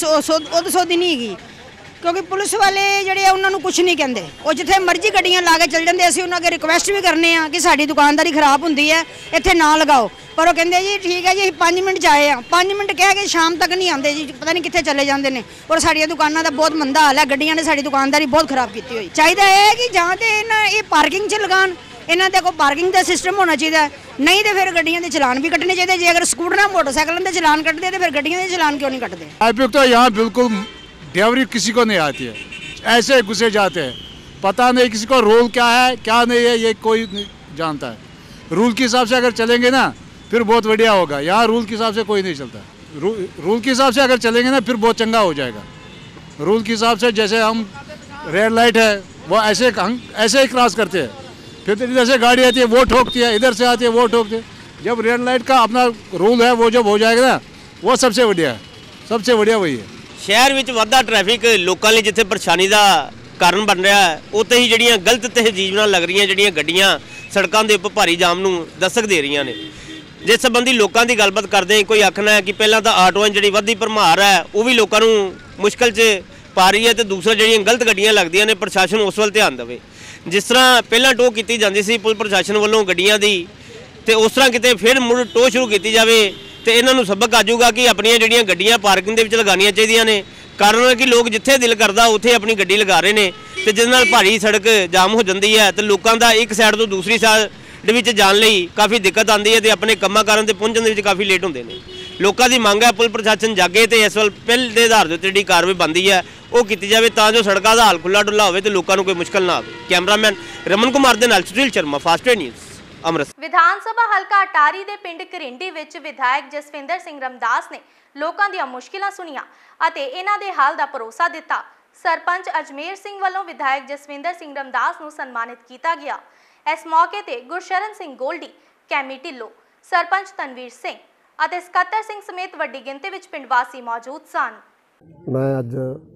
ਉਹਦ ਸੋਧ ਨਹੀਂ ਹੈਗੀ ਕਿਉਂਕਿ ਪੁਲਿਸ ਵਾਲੇ ਜਿਹੜੇ ਆ ਉਹਨਾਂ ਨੂੰ ਕੁਝ ਨਹੀਂ ਕਹਿੰਦੇ। ਉਹ ਜਿੱਥੇ ਮਰਜ਼ੀ ਗੱਡੀਆਂ ਲਾ ਕੇ ਚੱਲ ਜਾਂਦੇ। ਅਸੀਂ ਉਹਨਾਂ ਅੱਗੇ ਰਿਕੁਐਸਟ ਵੀ ਕਰਨੇ ਆ ਕਿ ਸਾਡੀ ਦੁਕਾਨਦਾਰੀ ਖਰਾਬ ਹੁੰਦੀ ਹੈ, ਇੱਥੇ ਨਾ ਲਗਾਓ, ਪਰ ਉਹ ਕਹਿੰਦੇ ਜੀ ਠੀਕ ਹੈ ਜੀ ਅਸੀਂ ਪੰਜ ਮਿੰਟ 'ਚ ਆਏ ਆ। ਪੰਜ ਮਿੰਟ ਕਹਿ ਕੇ ਸ਼ਾਮ ਤੱਕ ਨਹੀਂ ਆਉਂਦੇ ਜੀ, ਪਤਾ ਨਹੀਂ ਕਿੱਥੇ ਚਲੇ ਜਾਂਦੇ ਨੇ। ਔਰ ਸਾਡੀਆਂ ਦੁਕਾਨਾਂ ਦਾ ਬਹੁਤ ਮੰਦਾ ਹਾਲ ਹੈ, ਗੱਡੀਆਂ ਨੇ ਸਾਡੀ ਦੁਕਾਨਦਾਰੀ ਬਹੁਤ ਖਰਾਬ ਕੀਤੀ ਹੋਈ। ਚਾਹੀਦਾ ਹੈ ਕਿ ਜਾਂ ਤੇ ਇਹਨਾਂ ਇਹ ਪਾਰਕਿੰਗ 'ਚ ਲਗਾਉਣ, ਇਹਨਾਂ ਦੇ ਕੋਈ ਪਾਰਕਿੰਗ ਦਾ ਸਿਸਟਮ ਹੋਣਾ ਚਾਹੀਦਾ, ਨਹੀਂ ਤੇ ਫਿਰ ਗੱਡੀਆਂ ਦੇ ਚਲਾਨ ਵੀ ਕੱਟਣੇ ਚਾਹੀਦੇ। ਜੇ ਅਗਰ ਸਕੂਟਰਾਂ ਮੋਟਰਸਾਈਕਲਾਂ ਦੇ ਚਲਾਨ ਕੱਟਦੇ तो फिर गड्डियों के चलान क्यों नहीं कटते? ट्रैफिक तो यहाँ बिल्कुल ड्राइवरी किसी को नहीं आती है, ऐसे घुसे जाते हैं, पता नहीं किसी को रूल क्या है क्या नहीं है, ये कोई नहीं जानता है। रूल के हिसाब से अगर चलेंगे ना फिर बहुत बढ़िया होगा। यहाँ रूल के हिसाब से कोई नहीं चलता। रू, रूल के हिसाब से अगर चलेंगे ना फिर बहुत चंगा हो जाएगा। रूल के हिसाब से जैसे हम रेड लाइट है वो ऐसे हम ऐसे ही क्रॉस करते हैं, फिर इधर से गाड़ी आती है वो ठोकती है, इधर से आती है वो ठोकती है। जब रेड लाइट का अपना रूल है वो जब हो जाएगा ना वो सबसे बढ़िया है, सबसे बढ़िया वही है। शहर ਵਿੱਚ ਵੱਧਦਾ ਟ੍ਰੈਫਿਕ ਲੋਕਾਂ ਲਈ ਜਿੱਥੇ ਪਰੇਸ਼ਾਨੀ ਦਾ ਕਾਰਨ ਬਣ ਰਿਹਾ ਹੈ, ਉੱਥੇ ਹੀ ਜਿਹੜੀਆਂ ਗਲਤ ਤਹਿਜੀਬ ਨਾਲ ਲੱਗ ਰਹੀਆਂ ਜਿਹੜੀਆਂ ਗੱਡੀਆਂ ਸੜਕਾਂ ਦੇ ਉੱਪਰ ਭਾਰੀ ਜਾਮ ਨੂੰ ਦਸਤਕ ਦੇ ਰਹੀਆਂ ਨੇ। ਜਿਸ ਸੰਬੰਧੀ ਲੋਕਾਂ ਦੀ ਗੱਲਬਾਤ ਕਰਦੇ ਹਾਂ, ਕੋਈ ਆਖਣਾ ਹੈ ਕਿ ਪਹਿਲਾਂ ਤਾਂ ਆਟੋਆਂ ਜਿਹੜੀ ਵੱਧਦੀ ਭਰਮਾਰ ਹੈ ਉਹ ਵੀ ਲੋਕਾਂ ਨੂੰ ਮੁਸ਼ਕਲ 'ਚ ਪਾ ਰਹੀ ਹੈ, ਤੇ ਦੂਸਰਾ ਜਿਹੜੀਆਂ ਗਲਤ ਗੱਡੀਆਂ ਲੱਗਦੀਆਂ ਨੇ ਪ੍ਰਸ਼ਾਸਨ ਉਸ ਵੱਲ ਧਿਆਨ ਦੇਵੇ। ਜਿਸ ਤਰ੍ਹਾਂ ਪਹਿਲਾਂ ਟੋਅ ਕੀਤੀ ਜਾਂਦੀ ਸੀ ਪੁਲਿਸ ਪ੍ਰਸ਼ਾਸਨ ਵੱਲੋਂ ਗੱਡੀਆਂ ਦੀ, ਤੇ ਉਸ ਤਰ੍ਹਾਂ ਕਿਤੇ ਫਿਰ ਮੁੜ ਟੋਅ ਸ਼ੁਰੂ ਕੀਤੀ ਜਾਵੇ ਤੇ ਇਹਨਾਂ ਨੂੰ ਸਬਕ ਆ ਜਾਊਗਾ ਕਿ ਆਪਣੀਆਂ ਜਿਹੜੀਆਂ ਗੱਡੀਆਂ ਪਾਰਕਿੰਗ ਦੇ ਵਿੱਚ ਲਗਾਉਣੀਆਂ ਚਾਹੀਦੀਆਂ ਨੇ। ਕਾਰਨ ਹੈ ਕਿ ਲੋਕ ਜਿੱਥੇ ਦਿਲ ਕਰਦਾ ਉੱਥੇ ਆਪਣੀ ਗੱਡੀ ਲਗਾ ਰਹੇ ਨੇ, ਤੇ ਜਿਸ ਨਾਲ ਭਾਰੀ ਸੜਕ ਜਾਮ ਹੋ ਜਾਂਦੀ ਹੈ ਤੇ ਲੋਕਾਂ ਦਾ ਇੱਕ ਸਾਈਡ ਤੋਂ ਦੂਸਰੀ ਸਾਈਡ ਵਿੱਚ ਜਾਣ ਲਈ ਕਾਫੀ ਦਿੱਕਤ ਆਉਂਦੀ ਹੈ ਤੇ ਆਪਣੇ ਕੰਮਾਂ ਕਾਰਾਂ ਤੇ ਪਹੁੰਚਣ ਦੇ ਵਿੱਚ ਕਾਫੀ ਲੇਟ ਹੁੰਦੇ ਨੇ। ਲੋਕਾਂ ਦੀ ਮੰਗ ਹੈ ਪੁਲਿਸ ਪ੍ਰਸ਼ਾਸਨ ਜਾਗੇ ਤੇ ਇਸ ਵੱਲ ਪਹਿਲ ਦੇ ਆਧਾਰ ਦੇ ਉੱਤੇ ਜਿਹੜੀ ਕਾਰਵਾਈ ਬਣਦੀ ਹੈ ਉਹ ਕੀਤੀ ਜਾਵੇ ਤਾਂ ਜੋ ਸੜਕਾਂ ਦਾ ਹਾਲ ਖੁੱਲਾ ਡੁੱਲਾ ਹੋਵੇ ਤੇ ਲੋਕਾਂ ਨੂੰ ਕੋਈ ਮੁਸ਼ਕਲ ਨਾ ਆਵੇ। ਕੈਮਰਾਮੈਨ ਰਮਨ ਕੁਮਾਰ ਦੇ ਨਾਲ ਸੁਸ਼ੀਲ ਸ਼ਰਮਾ, ਫਾਸਟ ਨਿਊਜ਼, ਅੰਮ੍ਰਿਤਸਰ। ਵਿਧਾਨ ਸਭਾ ਹਲਕਾ ਅਟਾਰੀ ਦੇ ਪਿੰਡ ਘਰਿੰਡੀ ਵਿੱਚ ਵਿਧਾਇਕ ਜਸਵਿੰਦਰ ਸਿੰਘ ਰਮਦਾਸ ਨੇ ਲੋਕਾਂ ਦੀਆਂ ਮੁਸ਼ਕਿਲਾਂ ਸੁਣੀਆਂ ਅਤੇ ਇਹਨਾਂ ਦੇ ਹੱਲ ਦਾ ਭਰੋਸਾ ਦਿੱਤਾ। ਸਰਪੰਚ ਅਜਮੇਰ ਸਿੰਘ ਵੱਲੋਂ ਵਿਧਾਇਕ ਜਸਵਿੰਦਰ ਸਿੰਘ ਰਮਦਾਸ ਨੂੰ ਸਨਮਾਨਿਤ ਕੀਤਾ ਗਿਆ। ਇਸ ਮੌਕੇ ਤੇ ਗੁਰਸ਼ਰਨ ਸਿੰਘ ਗੋਲਡੀ, ਕੈਮੀ ਢਿੱਲੋਂ, ਸਰਪੰਚ ਤਨਵੀਰ ਸਿੰਘ ਅਤੇ ਸਕੱਤਰ ਸਿੰਘ ਸਮੇਤ ਵੱਡੀ ਗਿਣਤੀ ਵਿੱਚ ਪਿੰਡ ਵਾਸੀ ਮੌਜੂਦ ਸਨ। ਮੈਂ ਅੱਜ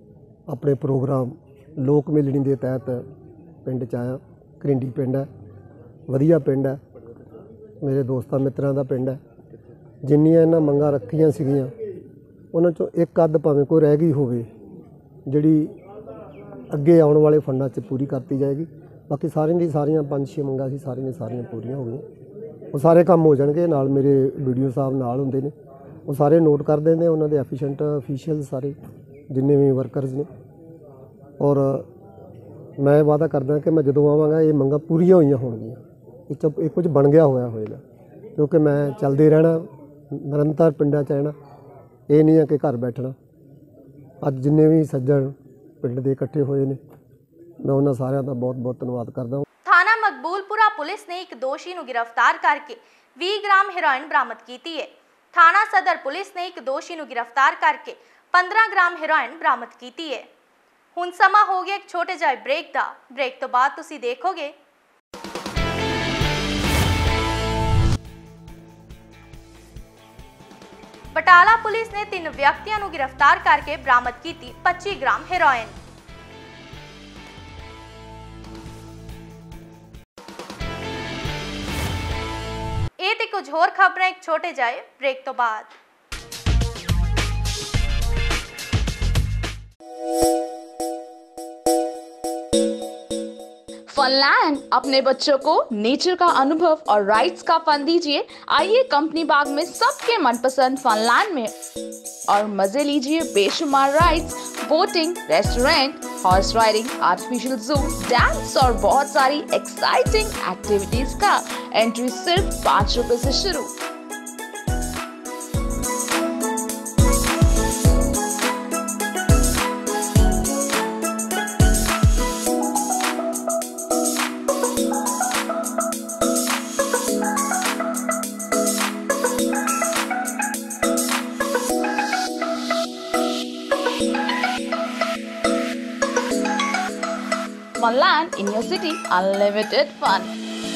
ਆਪਣੇ ਪ੍ਰੋਗਰਾਮ ਲੋਕ ਮਿਲਣੀ ਦੇ ਤਹਿਤ ਪਿੰਡ 'ਚ ਆਇਆ। ਘਰਿੰਡੀ ਪਿੰਡ ਹੈ, ਵਧੀਆ ਪਿੰਡ ਹੈ, ਮੇਰੇ ਦੋਸਤਾਂ ਮਿੱਤਰਾਂ ਦਾ ਪਿੰਡ ਹੈ। ਜਿੰਨੀਆਂ ਇਹਨਾਂ ਮੰਗਾਂ ਰੱਖੀਆਂ ਸੀਗੀਆਂ ਉਹਨਾਂ 'ਚੋਂ ਇੱਕ ਅੱਧ ਭਾਵੇਂ ਕੋਈ ਰਹਿ ਗਈ ਹੋਵੇ ਜਿਹੜੀ ਅੱਗੇ ਆਉਣ ਵਾਲੇ ਫੰਡਾਂ 'ਚ ਪੂਰੀ ਕਰਤੀ ਜਾਏਗੀ। ਬਾਕੀ ਸਾਰਿਆਂ ਦੀ ਸਾਰੀਆਂ ਪੰਜ ਛੇ ਮੰਗਾਂ ਸੀ, ਸਾਰੀਆਂ ਸਾਰੀਆਂ ਪੂਰੀਆਂ ਹੋ ਗਈਆਂ। ਉਹ ਸਾਰੇ ਕੰਮ ਹੋ ਜਾਣਗੇ। ਨਾਲ ਮੇਰੇ ਵੀਡੀਓ ਸਾਹਿਬ ਨਾਲ ਹੁੰਦੇ ਨੇ, ਉਹ ਸਾਰੇ ਨੋਟ ਕਰਦੇ ਨੇ, ਉਹਨਾਂ ਦੇ ਐਫੀਸ਼ੀਐਂਟ ਅਫੀਸ਼ੀਅਲ ਸਾਰੇ ਜਿੰਨੇ ਵੀ ਵਰਕਰਸ ਨੇ। ਔਰ ਮੈਂ ਵਾਅਦਾ ਕਰਦਾ ਕਿ ਮੈਂ ਜਦੋਂ ਆਵਾਂਗਾ ਇਹ ਮੰਗਾਂ ਪੂਰੀਆਂ ਹੋਈਆਂ ਹੋਣਗੀਆਂ। ਇਹ 'ਚ ਇਹ ਕੁਝ ਬਣ ਗਿਆ ਹੋਇਆ ਹੋਏਗਾ ਕਿਉਂਕਿ ਮੈਂ ਚੱਲਦੇ ਰਹਿਣਾ, ਨਿਰੰਤਰ ਪਿੰਡਾਂ 'ਚ ਰਹਿਣਾ। ਇਹ ਨਹੀਂ ਹੈ ਕਿ ਘਰ ਬੈਠਣਾ। ਅੱਜ ਜਿੰਨੇ ਵੀ ਸੱਜਣ ਪਿੰਡ ਦੇ ਇਕੱਠੇ ਹੋਏ ਨੇ ਮੈਂ ਉਹਨਾਂ ਸਾਰਿਆਂ ਦਾ ਬਹੁਤ ਬਹੁਤ ਧੰਨਵਾਦ ਕਰਦਾ ਹਾਂ। ਥਾਣਾ ਮਕਬੂਲਪੁਰਾ ਪੁਲਿਸ ਨੇ ਇੱਕ ਦੋਸ਼ੀ ਨੂੰ ਗ੍ਰਿਫਤਾਰ ਕਰਕੇ ਵੀਹ ਗ੍ਰਾਮ ਹੈਰੋਇਨ ਬਰਾਮਦ ਕੀਤੀ ਹੈ। ਥਾਣਾ ਸਦਰ ਪੁਲਿਸ ਨੇ ਇੱਕ ਦੋਸ਼ੀ ਨੂੰ ਗ੍ਰਿਫਤਾਰ ਕਰਕੇ ਪੰਦਰਾਂ ਗ੍ਰਾਮ ਹੈਰੋਇਨ ਬਰਾਮਦ ਕੀਤੀ ਹੈ। ਹੁਣ ਸਮਾਂ ਹੋ ਗਿਆ ਇੱਕ ਛੋਟੇ ਜਿਹੇ ਬ੍ਰੇਕ ਦਾ। ਬ੍ਰੇਕ ਤੋਂ ਬਾਅਦ ਤੁਸੀਂ ਦੇਖੋਗੇ ਬਟਾਲਾ ਪੁਲਿਸ ਨੇ ਤਿੰਨ ਵਿਅਕਤੀਆਂ ਨੂੰ ਗ੍ਰਿਫਤਾਰ ਕਰਕੇ ਬਰਾਮਦ ਕੀਤੀ ਪੱਚੀ ਗ੍ਰਾਮ ਹੈਰੋਇਨ। ਇਹ ਤੇ ਕੁਝ ਹੋਰ ਖਬਰਾਂ ਇੱਕ ਛੋਟੇ ਜਿਹੇ ਬ੍ਰੇਕ ਤੋਂ ਬਾਅਦ। फनलैंड अपने बच्चों को नेचर का अनुभव और राइड्स का फन दीजिए। आइए कंपनी बाग में सबके मनपसंद फनलैंड में और मजे लीजिए बेशुमार rides, boating, restaurant, horse riding, artificial zoo, dance और बहुत सारी एक्साइटिंग एक्टिविटीज का। एंट्री सिर्फ पाँच रुपए से शुरू। Funland in your city, unlimited fun.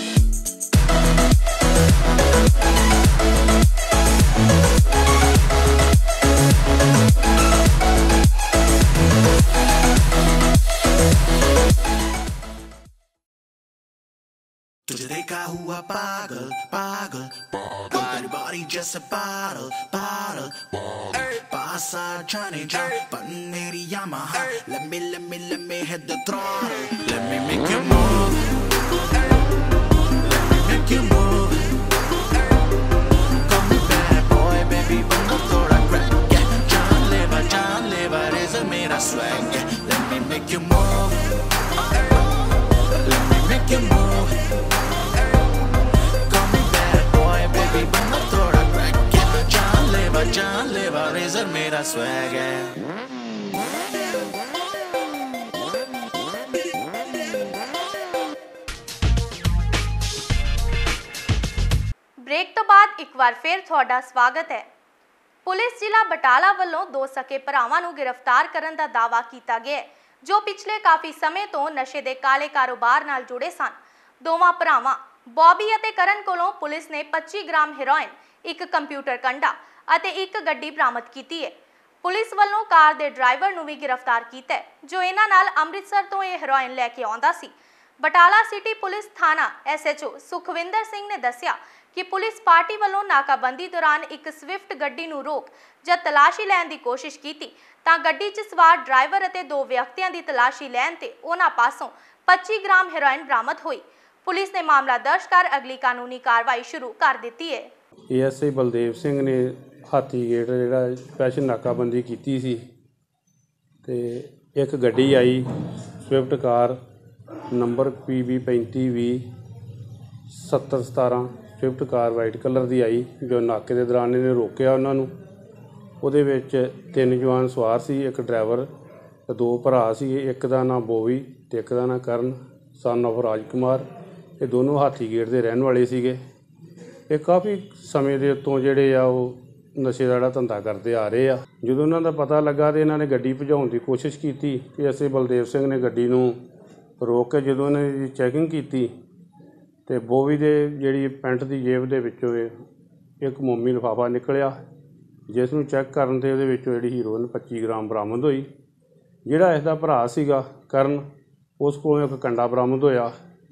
तुझे देखा हुआ पागल पागल तेरी बॉडी जैसे पागल पागल पास आ जाने जा बन मेरी Yamaha let me let me let me hit the throttle let me make you move let me make you move come back boy baby बंदा थोड़ा crack yeah जान ले बा जान ले बा रेज़र मेरा swag yeah let me make you move let me make you move जान ले बा रेज़र मेरा स्वैग है। ब्रेक तो बाद एक बार फिर ਤੁਹਾਡਾ ਸਵਾਗਤ ਹੈ। ਪੁਲਿਸ ਜ਼ਿਲ੍ਹਾ ਬਟਾਲਾ ਵੱਲੋਂ ਦੋ ਸਕੇ ਭਰਾਵਾਂ ਨੂੰ ਗ੍ਰਿਫਤਾਰ ਕਰਨ ਦਾ ਦਾਅਵਾ ਕੀਤਾ ਗਿਆ ਹੈ ਜੋ ਪਿਛਲੇ ਕਾਫੀ ਸਮੇਂ ਤੋਂ ਨਸ਼ੇ ਦੇ ਕਾਲੇ ਕਾਰੋਬਾਰ ਨਾਲ ਜੁੜੇ ਸਨ। ਦੋਵਾਂ ਭਰਾਵਾਂ ਬੌਬੀ ਅਤੇ ਕਰਨ ਕੋਲੋਂ ਪੁਲਿਸ ਨੇ ਪੱਚੀ ਗ੍ਰਾਮ ਹੈਰੋਇਨ, ਇੱਕ ਕੰਪਿਊਟਰ ਕੰਡਾ ਅਤੇ ਇੱਕ ਗੱਡੀ ਬਰਾਮਦ ਕੀਤੀ ਹੈ। ਪੁਲਿਸ ਵੱਲੋਂ ਕਾਰ ਦੇ ਡਰਾਈਵਰ ਨੂੰ ਵੀ ਗ੍ਰਿਫਤਾਰ ਕੀਤਾ ਹੈ ਜੋ ਇਹਨਾਂ ਨਾਲ ਅੰਮ੍ਰਿਤਸਰ ਤੋਂ ਇਹ ਹੈਰੋਇਨ ਲੈ ਕੇ ਆਉਂਦਾ ਸੀ। ਬਟਾਲਾ ਸਿਟੀ ਪੁਲਿਸ ਥਾਣਾ S H O Sukhwinder Singh ਨੇ ਦੱਸਿਆ ਕਿ ਪੁਲਿਸ ਪਾਰਟੀ ਵੱਲੋਂ ਨਾਕਾਬੰਦੀ ਦੌਰਾਨ ਇੱਕ ਸਵਿਫਟ ਗੱਡੀ ਨੂੰ ਰੋਕ ਜਦ ਤਲਾਸ਼ੀ ਲੈਣ ਦੀ ਕੋਸ਼ਿਸ਼ ਕੀਤੀ ਤਾਂ ਗੱਡੀ 'ਚ ਸਵਾਰ ਡਰਾਈਵਰ ਅਤੇ ਦੋ ਵਿਅਕਤੀਆਂ ਦੀ ਤਲਾਸ਼ੀ ਲੈਣ ਤੇ ਉਹਨਾਂ ਪਾਸੋਂ ਪੱਚੀ ਗ੍ਰਾਮ ਹੈਰੋਇਨ ਬਰਾਮਦ ਹੋਈ। ਪੁਲਿਸ ਨੇ ਮਾਮਲਾ ਦਰਜ ਕਰ ਅਗਲੀ ਕਾਨੂੰਨੀ ਕਾਰਵਾਈ ਸ਼ੁਰੂ ਕਰ ਦਿੱਤੀ ਹੈ। A S I Baldev Singh ਨੇ ਹਾਥੀ ਗੇਟ ਜਿਹੜਾ ਸਪੈਸ਼ਲ ਨਾਕਾਬੰਦੀ ਕੀਤੀ ਸੀ ਤੇ ਇੱਕ ਗੱਡੀ ਆਈ Swift car number P B ਪੈਂਤੀ ਵੀਹ ਸੱਤਰ ਸਤਾਰਾਂ ਸਵਿਫਟ ਕਾਰ ਵਾਈਟ ਕਲਰ ਦੀ ਆਈ ਜੋ ਨਾਕੇ ਦੇ ਦੌਰਾਨ ਇਹਨੇ ਰੋਕਿਆ ਉਹਨਾਂ ਨੂੰ। ਉਹਦੇ ਵਿੱਚ ਤਿੰਨ ਜਵਾਨ ਸਵਾਰ ਸੀ, ਇੱਕ ਡਰਾਈਵਰ ਤੇ ਦੋ ਭਰਾ ਸੀ, ਇੱਕ ਦਾ ਨਾਂ ਬੋਵੀ ਤੇ ਇੱਕ ਦਾ ਨਾਂ ਕਰਨ ਸਨ ਆਫ ਰਾਜ ਕੁਮਾਰ। ਇਹ ਦੋਨੋਂ ਹਾਥੀ ਗੇਟ ਦੇ ਰਹਿਣ ਵਾਲੇ ਸੀਗੇ। ਇਹ ਕਾਫੀ ਸਮੇਂ ਦੇ ਉੱਤੋਂ ਜਿਹੜੇ ਆ ਉਹ ਨਸ਼ੇ ਦਾ ਜਿਹੜਾ ਧੰਦਾ ਕਰਦੇ ਆ ਰਹੇ ਆ। ਜਦੋਂ ਉਹਨਾਂ ਦਾ ਪਤਾ ਲੱਗਾ ਤਾਂ ਇਹਨਾਂ ਨੇ ਗੱਡੀ ਭਜਾਉਣ ਦੀ ਕੋਸ਼ਿਸ਼ ਕੀਤੀ ਕਿ ਅਸੀਂ ਬਲਦੇਵ ਸਿੰਘ ਨੇ ਗੱਡੀ ਨੂੰ ਰੋਕ ਕੇ ਜਦੋਂ ਇਹਨਾਂ ਦੀ ਚੈਕਿੰਗ ਕੀਤੀ ਤੇ ਬੋਵੀ ਦੇ ਜਿਹੜੀ ਪੈਂਟ ਦੀ ਜੇਬ ਦੇ ਵਿੱਚੋਂ ਇੱਕ ਮੋਮੀ ਲਿਫਾਫਾ ਨਿਕਲਿਆ ਜਿਸ ਨੂੰ ਚੈੱਕ ਕਰਨ 'ਤੇ ਉਹਦੇ ਵਿੱਚੋਂ ਜਿਹੜੀ ਹੀਰੋਇਨ ਪੱਚੀ ਗ੍ਰਾਮ ਬਰਾਮਦ ਹੋਈ। ਜਿਹੜਾ ਇਸ ਦਾ ਭਰਾ ਸੀਗਾ ਕਰਨ ਉਸ ਕੋਲੋਂ ਇੱਕ ਕੰਡਾ ਬਰਾਮਦ ਹੋਇਆ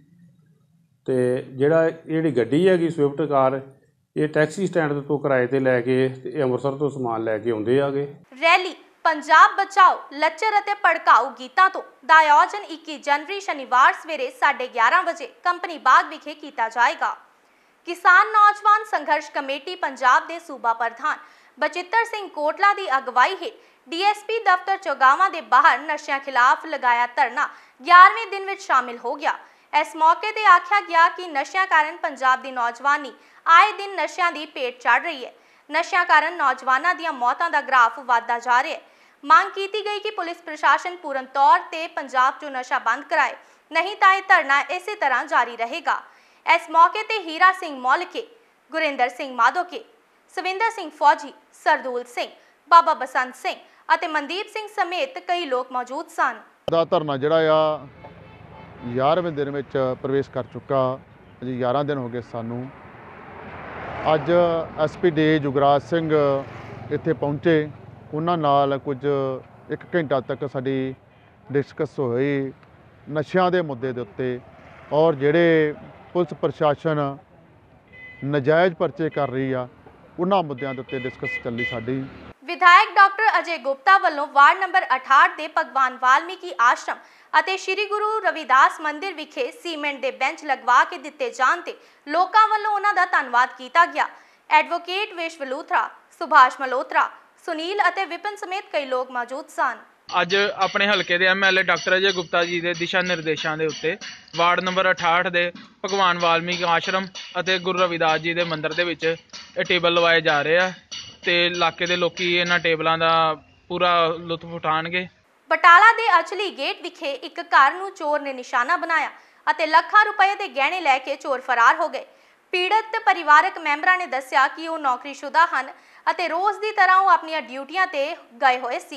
ਤੇ ਜਿਹੜਾ ਜਿਹੜੀ ਗੱਡੀ ਹੈਗੀ ਸਵਿਫਟ ਕਾਰ ਇਹ ਟੈਕਸੀ ਸਟੈਂਡ ਦੇ ਤੋਂ ਕਿਰਾਏ ਤੇ ਲੈ ਕੇ ਤੇ ਅੰਮ੍ਰਿਤਸਰ ਤੋਂ ਸਮਾਨ ਲੈ ਕੇ ਆਉਂਦੇ ਆਗੇ। ਰੈਲੀ ਪੰਜਾਬ ਬਚਾਓ ਲੱਚਰ ਅਤੇ ਭੜਕਾਊ ਗੀਤਾਂ ਤੋਂ ਦਾ ਆਯੋਜਨ ਇੱਕੀ ਜਨਵਰੀ ਸ਼ਨੀਵਾਰ ਸਵੇਰੇ ਸਾਢੇ ਗਿਆਰਾਂ ਵਜੇ ਕੰਪਨੀ ਬਾਗ ਵਿਖੇ ਕੀਤਾ ਜਾਏਗਾ। ਕਿਸਾਨ ਨੌਜਵਾਨ ਸੰਘਰਸ਼ ਕਮੇਟੀ ਪੰਜਾਬ ਦੇ ਸੂਬਾ ਪ੍ਰਧਾਨ ਬਚਿੱਤਰ ਸਿੰਘ ਕੋਟਲਾ ਦੀ ਅਗਵਾਈ ਹੇਠ ਡੀ ਐਸ ਪੀ ਦਫ਼ਤਰ ਚੌਗਾਵਾਂ ਦੇ ਬਾਹਰ ਨਸ਼ਿਆਂ ਖਿਲਾਫ ਲਗਾਇਆ ਧਰਨਾ ਗਿਆਰਵੇਂ ਦਿਨ ਵਿੱਚ ਸ਼ਾਮਿਲ ਹੋ ਗਿਆ। ਇਸ ਮੌਕੇ ਤੇ ਆਖਿਆ ਗਿਆ ਕਿ ਨਸ਼ਿਆਂ ਕਾਰਨ ਪੰਜਾਬ ਦੀ ਨੌਜਵਾਨੀ ਆਏ ਦਿਨ ਨਸ਼ਿਆਂ ਦੀ ਭੇਟ ਚੜ੍ਹ ਰਹੀ ਹੈ। ਨਸ਼ਿਆਂ ਕਾਰਨ ਨੌਜਵਾਨਾਂ ਦੀਆਂ ਮੌਤਾਂ ਦਾ ਗ੍ਰਾਫ ਵਧਦਾ ਜਾ ਰਿਹਾ ਹੈ। ਮੰਗ ਕੀਤੀ ਗਈ ਕਿ ਪੁਲਿਸ ਪ੍ਰਸ਼ਾਸਨ ਪੂਰਨ ਤੌਰ ਤੇ ਪੰਜਾਬ 'ਚੋਂ ਨਸ਼ਾ ਬੰਦ ਕਰਾਏ, ਨਹੀਂ ਤਾਂ ਇਹ ਧਰਨਾ ਇਸੇ ਤਰ੍ਹਾਂ ਜਾਰੀ ਰਹੇਗਾ। ਇਸ ਮੌਕੇ ਤੇ ਹੀਰਾ ਸਿੰਘ ਮੌਲਕੇ, ਗੁਰਿੰਦਰ ਸਿੰਘ ਮਾਧੋਕੇ, ਸਵਿੰਦਰ ਸਿੰਘ ਫੌਜੀ, ਸਰਦੂਲ ਸਿੰਘ, ਬਾਬਾ ਬਸੰਤ ਸਿੰਘ ਅਤੇ ਮਨਦੀਪ ਸਿੰਘ ਸਮੇਤ ਕਈ ਲੋਕ ਮੌਜੂਦ ਸਨ। ਦਾ ਧਰਨਾ ਜਿਹੜਾ ਆ ਗਿਆਰਵੇਂ ਦਿਨ ਵਿੱਚ ਪ੍ਰਵੇਸ਼ ਕਰ ਚੁੱਕਾ। ਅਜੇ ਗਿਆਰਾਂ ਦਿਨ ਹੋ ਗਏ ਸਾਨੂੰ। ਅੱਜ S P D Jugraj Singh ਇੱਥੇ ਪਹੁੰਚੇ। ਉਹਨਾਂ ਨਾਲ ਕੁਝ ਇੱਕ ਘੰਟਾ ਤੱਕ ਸਾਡੀ ਡਿਸਕਸ ਹੋਈ ਨਸ਼ਿਆਂ ਦੇ ਮੁੱਦੇ ਦੇ ਉੱਤੇ ਔਰ ਜਿਹੜੇ ਪੁਲਿਸ ਪ੍ਰਸ਼ਾਸਨ ਨਜਾਇਜ਼ ਪਰਚੇ ਕਰ ਰਹੀ ਆ ਉਹਨਾਂ ਮੁੱਦਿਆਂ ਦੇ ਉੱਤੇ ਡਿਸਕਸ ਚੱਲੀ ਸਾਡੀ। ਵਿਧਾਇਕ ਡਾਕਟਰ ਅਜੇ ਗੁਪਤਾ ਵੱਲੋਂ ਵਾਰਡ ਨੰਬਰ ਅਠਾਹਠ ਦੇ ਭਗਵਾਨ ਵਾਲਮੀਕੀ ਆਸ਼ਰਮ ਅਤੇ ਸ਼੍ਰੀ ਗੁਰੂ ਰਵਿਦਾਸ ਮੰਦਿਰ ਵਿਖੇ ਸੀਮੈਂਟ ਦੇ ਬੈਂਚ ਲਗਵਾ ਕੇ ਦਿੱਤੇ ਜਾਣ ਤੇ ਲੋਕਾਂ ਵੱਲੋਂ ਉਹਨਾਂ ਦਾ ਧੰਨਵਾਦ ਕੀਤਾ ਗਿਆ। ਐਡਵੋਕੇਟ ਵਿਸ਼ਵ ਲੂਥਰਾ, ਸੁਭਾਸ਼ ਮਲਹੋਤਰਾ, ਸੁਨੀਲ ਅਤੇ ਵਿਪਨ ਸਮੇਤ ਕਈ ਲੋਕ ਮੌਜੂਦ ਸਨ। ਅੱਜ ਆਪਣੇ ਹਲਕੇ ਦੇ M L A doctor Ajay Gupta ji ਦੇ ਦਿਸ਼ਾ ਨਿਰਦੇਸ਼ਾਂ ਦੇ ਉੱਤੇ ਵਾਰਡ ਨੰਬਰ ਅਠਾਹਠ ਦੇ ਭਗਵਾਨ ਵਾਲਮੀਕੀ ਆਸ਼ਰਮ ਅਤੇ ਗੁਰੂ ਰਵਿਦਾਸ ਜੀ ਦੇ ਮੰਦਿਰ ਦੇ ਵਿੱਚ ਇਹ ਟੇਬਲ ਲਵਾਏ ਜਾ ਰਹੇ ਆ ਤੇ ਇਲਾਕੇ ਦੇ ਲੋਕੀ ਇਹਨਾਂ ਟੇਬਲਾਂ ਦਾ ਪੂਰਾ ਲੁਤਫ ਉਠਾਉਣਗੇ। ਬਟਾਲਾ ਦੇ ਅਚਲੀ ਗੇਟ ਵਿਖੇ ਇੱਕ ਘਰ ਨੂੰ ਚੋਰ ਨੇ ਨਿਸ਼ਾਨਾ ਬਣਾਇਆ ਅਤੇ ਲੱਖਾਂ ਰੁਪਏ ਦੇ ਗਹਿਣੇ ਲੈ ਕੇ ਚੋਰ ਫਰਾਰ ਹੋ ਗਏ। ਪੀੜਤ ਪਰਿਵਾਰਕ ਮੈਂਬਰਾਂ ਨੇ ਦੱਸਿਆ ਕਿ ਉਹ ਨੌਕਰੀਸ਼ੁਦਾ ਹਨ ਅਤੇ ਰੋਜ਼ ਦੀ ਤਰ੍ਹਾਂ ਉਹ ਆਪਣੀਆਂ ਡਿਊਟੀਆਂ ਤੇ ਗਏ ਹੋਏ ਸੀ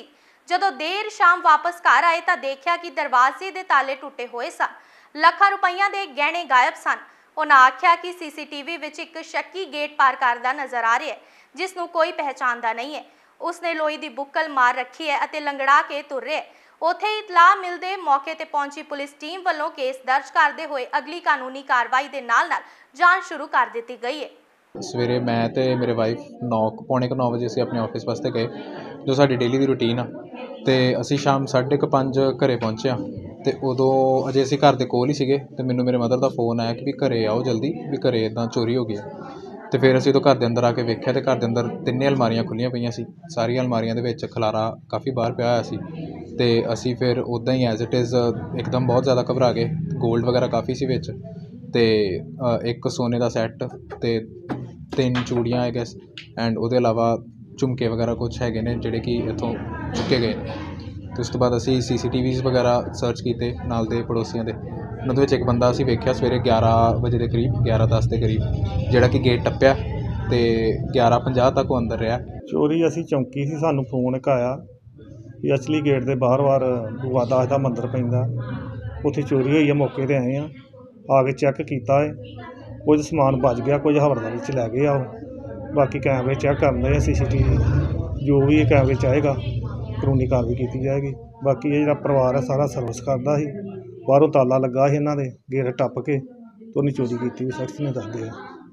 ਜਦੋਂ ਦੇਰ ਸ਼ਾਮ ਵਾਪਸ ਘਰ ਆਏ ਤਾਂ ਦੇਖਿਆ ਕਿ ਦਰਵਾਜ਼ੇ ਦੇ ਤਾਲੇ ਟੁੱਟੇ ਹੋਏ ਸਨ। ਲੱਖਾਂ ਰੁਪਈਆਂ ਦੇ ਗਹਿਣੇ ਗਾਇਬ ਸਨ। ਉਹਨਾਂ ਆਖਿਆ ਕਿ ਸੀਸੀਟੀਵੀ ਵਿੱਚ ਇੱਕ ਸ਼ੱਕੀ ਗੇਟ ਪਾਰ ਕਰਦਾ ਨਜ਼ਰ ਆ ਰਿਹਾ ਹੈ, ਜਿਸ ਨੂੰ ਕੋਈ ਪਹਿਚਾਣਦਾ ਨਹੀਂ ਹੈ। ਉਸਨੇ ਲੋਹੇ ਦੀ ਬੁੱਕਲ ਮਾਰ ਰੱਖੀ ਹੈ ਅਤੇ ਲੰਗੜਾ ਕੇ ਤੁਰ ਰਿਹਾ ਹੈ। ਉੱਥੇ ਇਤਲਾਹ ਮਿਲਦੇ ਮੌਕੇ ਤੇ ਪਹੁੰਚੀ ਪੁਲਿਸ ਟੀਮ ਵੱਲੋਂ ਕੇਸ ਦਰਜ ਕਰਦੇ ਹੋਏ ਅਗਲੀ ਕਾਨੂੰਨੀ ਕਾਰਵਾਈ ਦੇ ਨਾਲ ਨਾਲ ਜਾਂਚ ਸ਼ੁਰੂ ਕਰ ਦਿੱਤੀ ਗਈ ਹੈ। ਸਵੇਰੇ ਮੈਂ ਤੇ ਮੇਰੇ ਵਾਈਫ ਨੌ ਪੌਣੇ ਕੁ ਨੌ ਵਜੇ ਅਸੀਂ ਆਪਣੇ ਆਫਿਸ ਵਾਸਤੇ ਗਏ, ਜੋ ਸਾਡੀ ਡੇਲੀ ਦੀ ਰੂਟੀਨ ਆ, ਤੇ ਅਸੀਂ ਸ਼ਾਮ ਸਾਢੇ ਕੁ ਪੰਜ ਘਰੇ ਪਹੁੰਚੇ ਹਾਂ। ਤੇ ਉਦੋਂ ਅਜੇ ਅਸੀਂ ਘਰ ਦੇ ਕੋਲ ਹੀ ਸੀਗੇ ਤੇ ਮੈਨੂੰ ਮੇਰੇ ਮਦਰ ਦਾ ਫੋਨ ਆਇਆ ਕਿ ਵੀ ਘਰੇ ਆਓ ਜਲਦੀ, ਵੀ ਘਰੇ ਇੱਦਾਂ ਚੋਰੀ ਹੋ ਗਈ ਹੈ। ਤੇ ਫਿਰ ਅਸੀਂ ਉਦੋਂ ਘਰ ਦੇ ਅੰਦਰ ਆ ਕੇ ਵੇਖਿਆ ਤੇ ਘਰ ਦੇ ਅੰਦਰ ਤਿੰਨੇ ਅਲਮਾਰੀਆਂ ਖੁੱਲ੍ਹੀਆਂ ਪਈਆਂ ਸੀ। ਸਾਰੀਆਂ ਅਲਮਾਰੀਆਂ ਦੇ ਵਿੱਚ ਖਲਾਰਾ ਕਾਫੀ ਬਾਹਰ ਪਿਆ ਹੋਇਆ ਸੀ। ਤੇ ਅਸੀਂ ਫਿਰ ਉੱਦਾਂ ਹੀ ਐਜ਼ ਇਟ ਇਜ਼ ਇੱਕਦਮ ਬਹੁਤ ਜ਼ਿਆਦਾ ਘਬਰਾ ਗਏ। ਗੋਲਡ ਵਗੈਰਾ ਕਾਫੀ ਸੀ ਵਿੱਚ, ਤੇ ਇੱਕ ਸੋਨੇ ਦਾ ਸੈੱਟ ਤੇ ਤਿੰਨ ਚੂੜੀਆਂ ਆਈ ਗੈਸ, ਐਂਡ ਉਹਦੇ ਇਲਾਵਾ ਝੁਮਕੇ ਵਗੈਰਾ ਕੁਛ ਹੈਗੇ ਨੇ ਜਿਹੜੇ ਕਿ ਇੱਥੋਂ ਚੁੱਕੇ ਗਏ ਨੇ। ਤੇ ਉਸ ਤੋਂ ਬਾਅਦ ਅਸੀਂ ਸੀ ਸੀ ਟੀ ਵੀਜ਼ ਵਗੈਰਾ ਸਰਚ ਕੀਤੇ ਨਾਲ ਦੇ ਪੜੋਸੀਆਂ ਦੇ। ਉਹਨਾਂ ਦੇ ਵਿੱਚ ਇੱਕ ਬੰਦਾ ਅਸੀਂ ਵੇਖਿਆ ਸਵੇਰੇ ਗਿਆਰਾਂ ਵਜੇ ਦੇ ਕਰੀਬ, ਗਿਆਰਾਂ ਦਸ ਦੇ ਕਰੀਬ, ਜਿਹੜਾ ਕਿ ਗੇਟ ਟੱਪਿਆ ਤੇ ਗਿਆਰਾਂ ਪੰਜਾਹ ਤੱਕ ਉਹ ਅੰਦਰ ਰਿਹਾ। ਚੋਰੀ ਅਸੀਂ ਚੌਂਕੀ ਸੀ, ਸਾਨੂੰ ਫੋਨ ਇੱਕ ਆਇਆ ਵੀ ਅਸਲੀ ਗੇਟ ਦੇ ਬਾਹਰ-ਬਾਹਰ ਬੂਆ ਦਾਸ ਦਾ ਮੰਦਰ ਪੈਂਦਾ, ਉੱਥੇ ਚੋਰੀ ਹੋਈ ਹੈ। ਮੌਕੇ 'ਤੇ ਆਏ ਹਾਂ, ਆ ਕੇ ਚੈੱਕ ਕੀਤਾ ਹੈ, ਕੁਝ ਸਮਾਨ ਬਚ ਗਿਆ, ਕੁਝ ਹਵਲਦਾਰੀ 'ਚ ਲੈ ਗਏ ਆ ਉਹ। ਬਾਕੀ ਕੈਮਰੇ ਚੈੱਕ ਕਰਨ ਦੇ ਆ, ਸੀ ਸੀ ਟੀ ਵੀ ਜੋ ਵੀ ਇਹ ਕੈਮਰੇ 'ਚ ਆਏਗਾ ਕਾਨੂੰਨੀ ਕਾਰਵਾਈ ਕੀਤੀ ਜਾਏਗੀ। ਬਾਕੀ ਇਹ ਜਿਹੜਾ ਪਰਿਵਾਰ ਹੈ ਸਾਰਾ ਸਰਵਿਸ ਕਰਦਾ ਸੀ, ਬਾਹਰੋਂ ਤਾਲਾ ਲੱਗਾ ਸੀ ਇਹਨਾਂ ਦੇ, ਗੇਟ ਟੱਪ ਕੇ ਤੇ ਉਹਨੇ ਚੋਰੀ ਕੀਤੀ ਵੀ ਸ਼ਖਸ ਨੇ ਦੱਸਦੇ ਆ।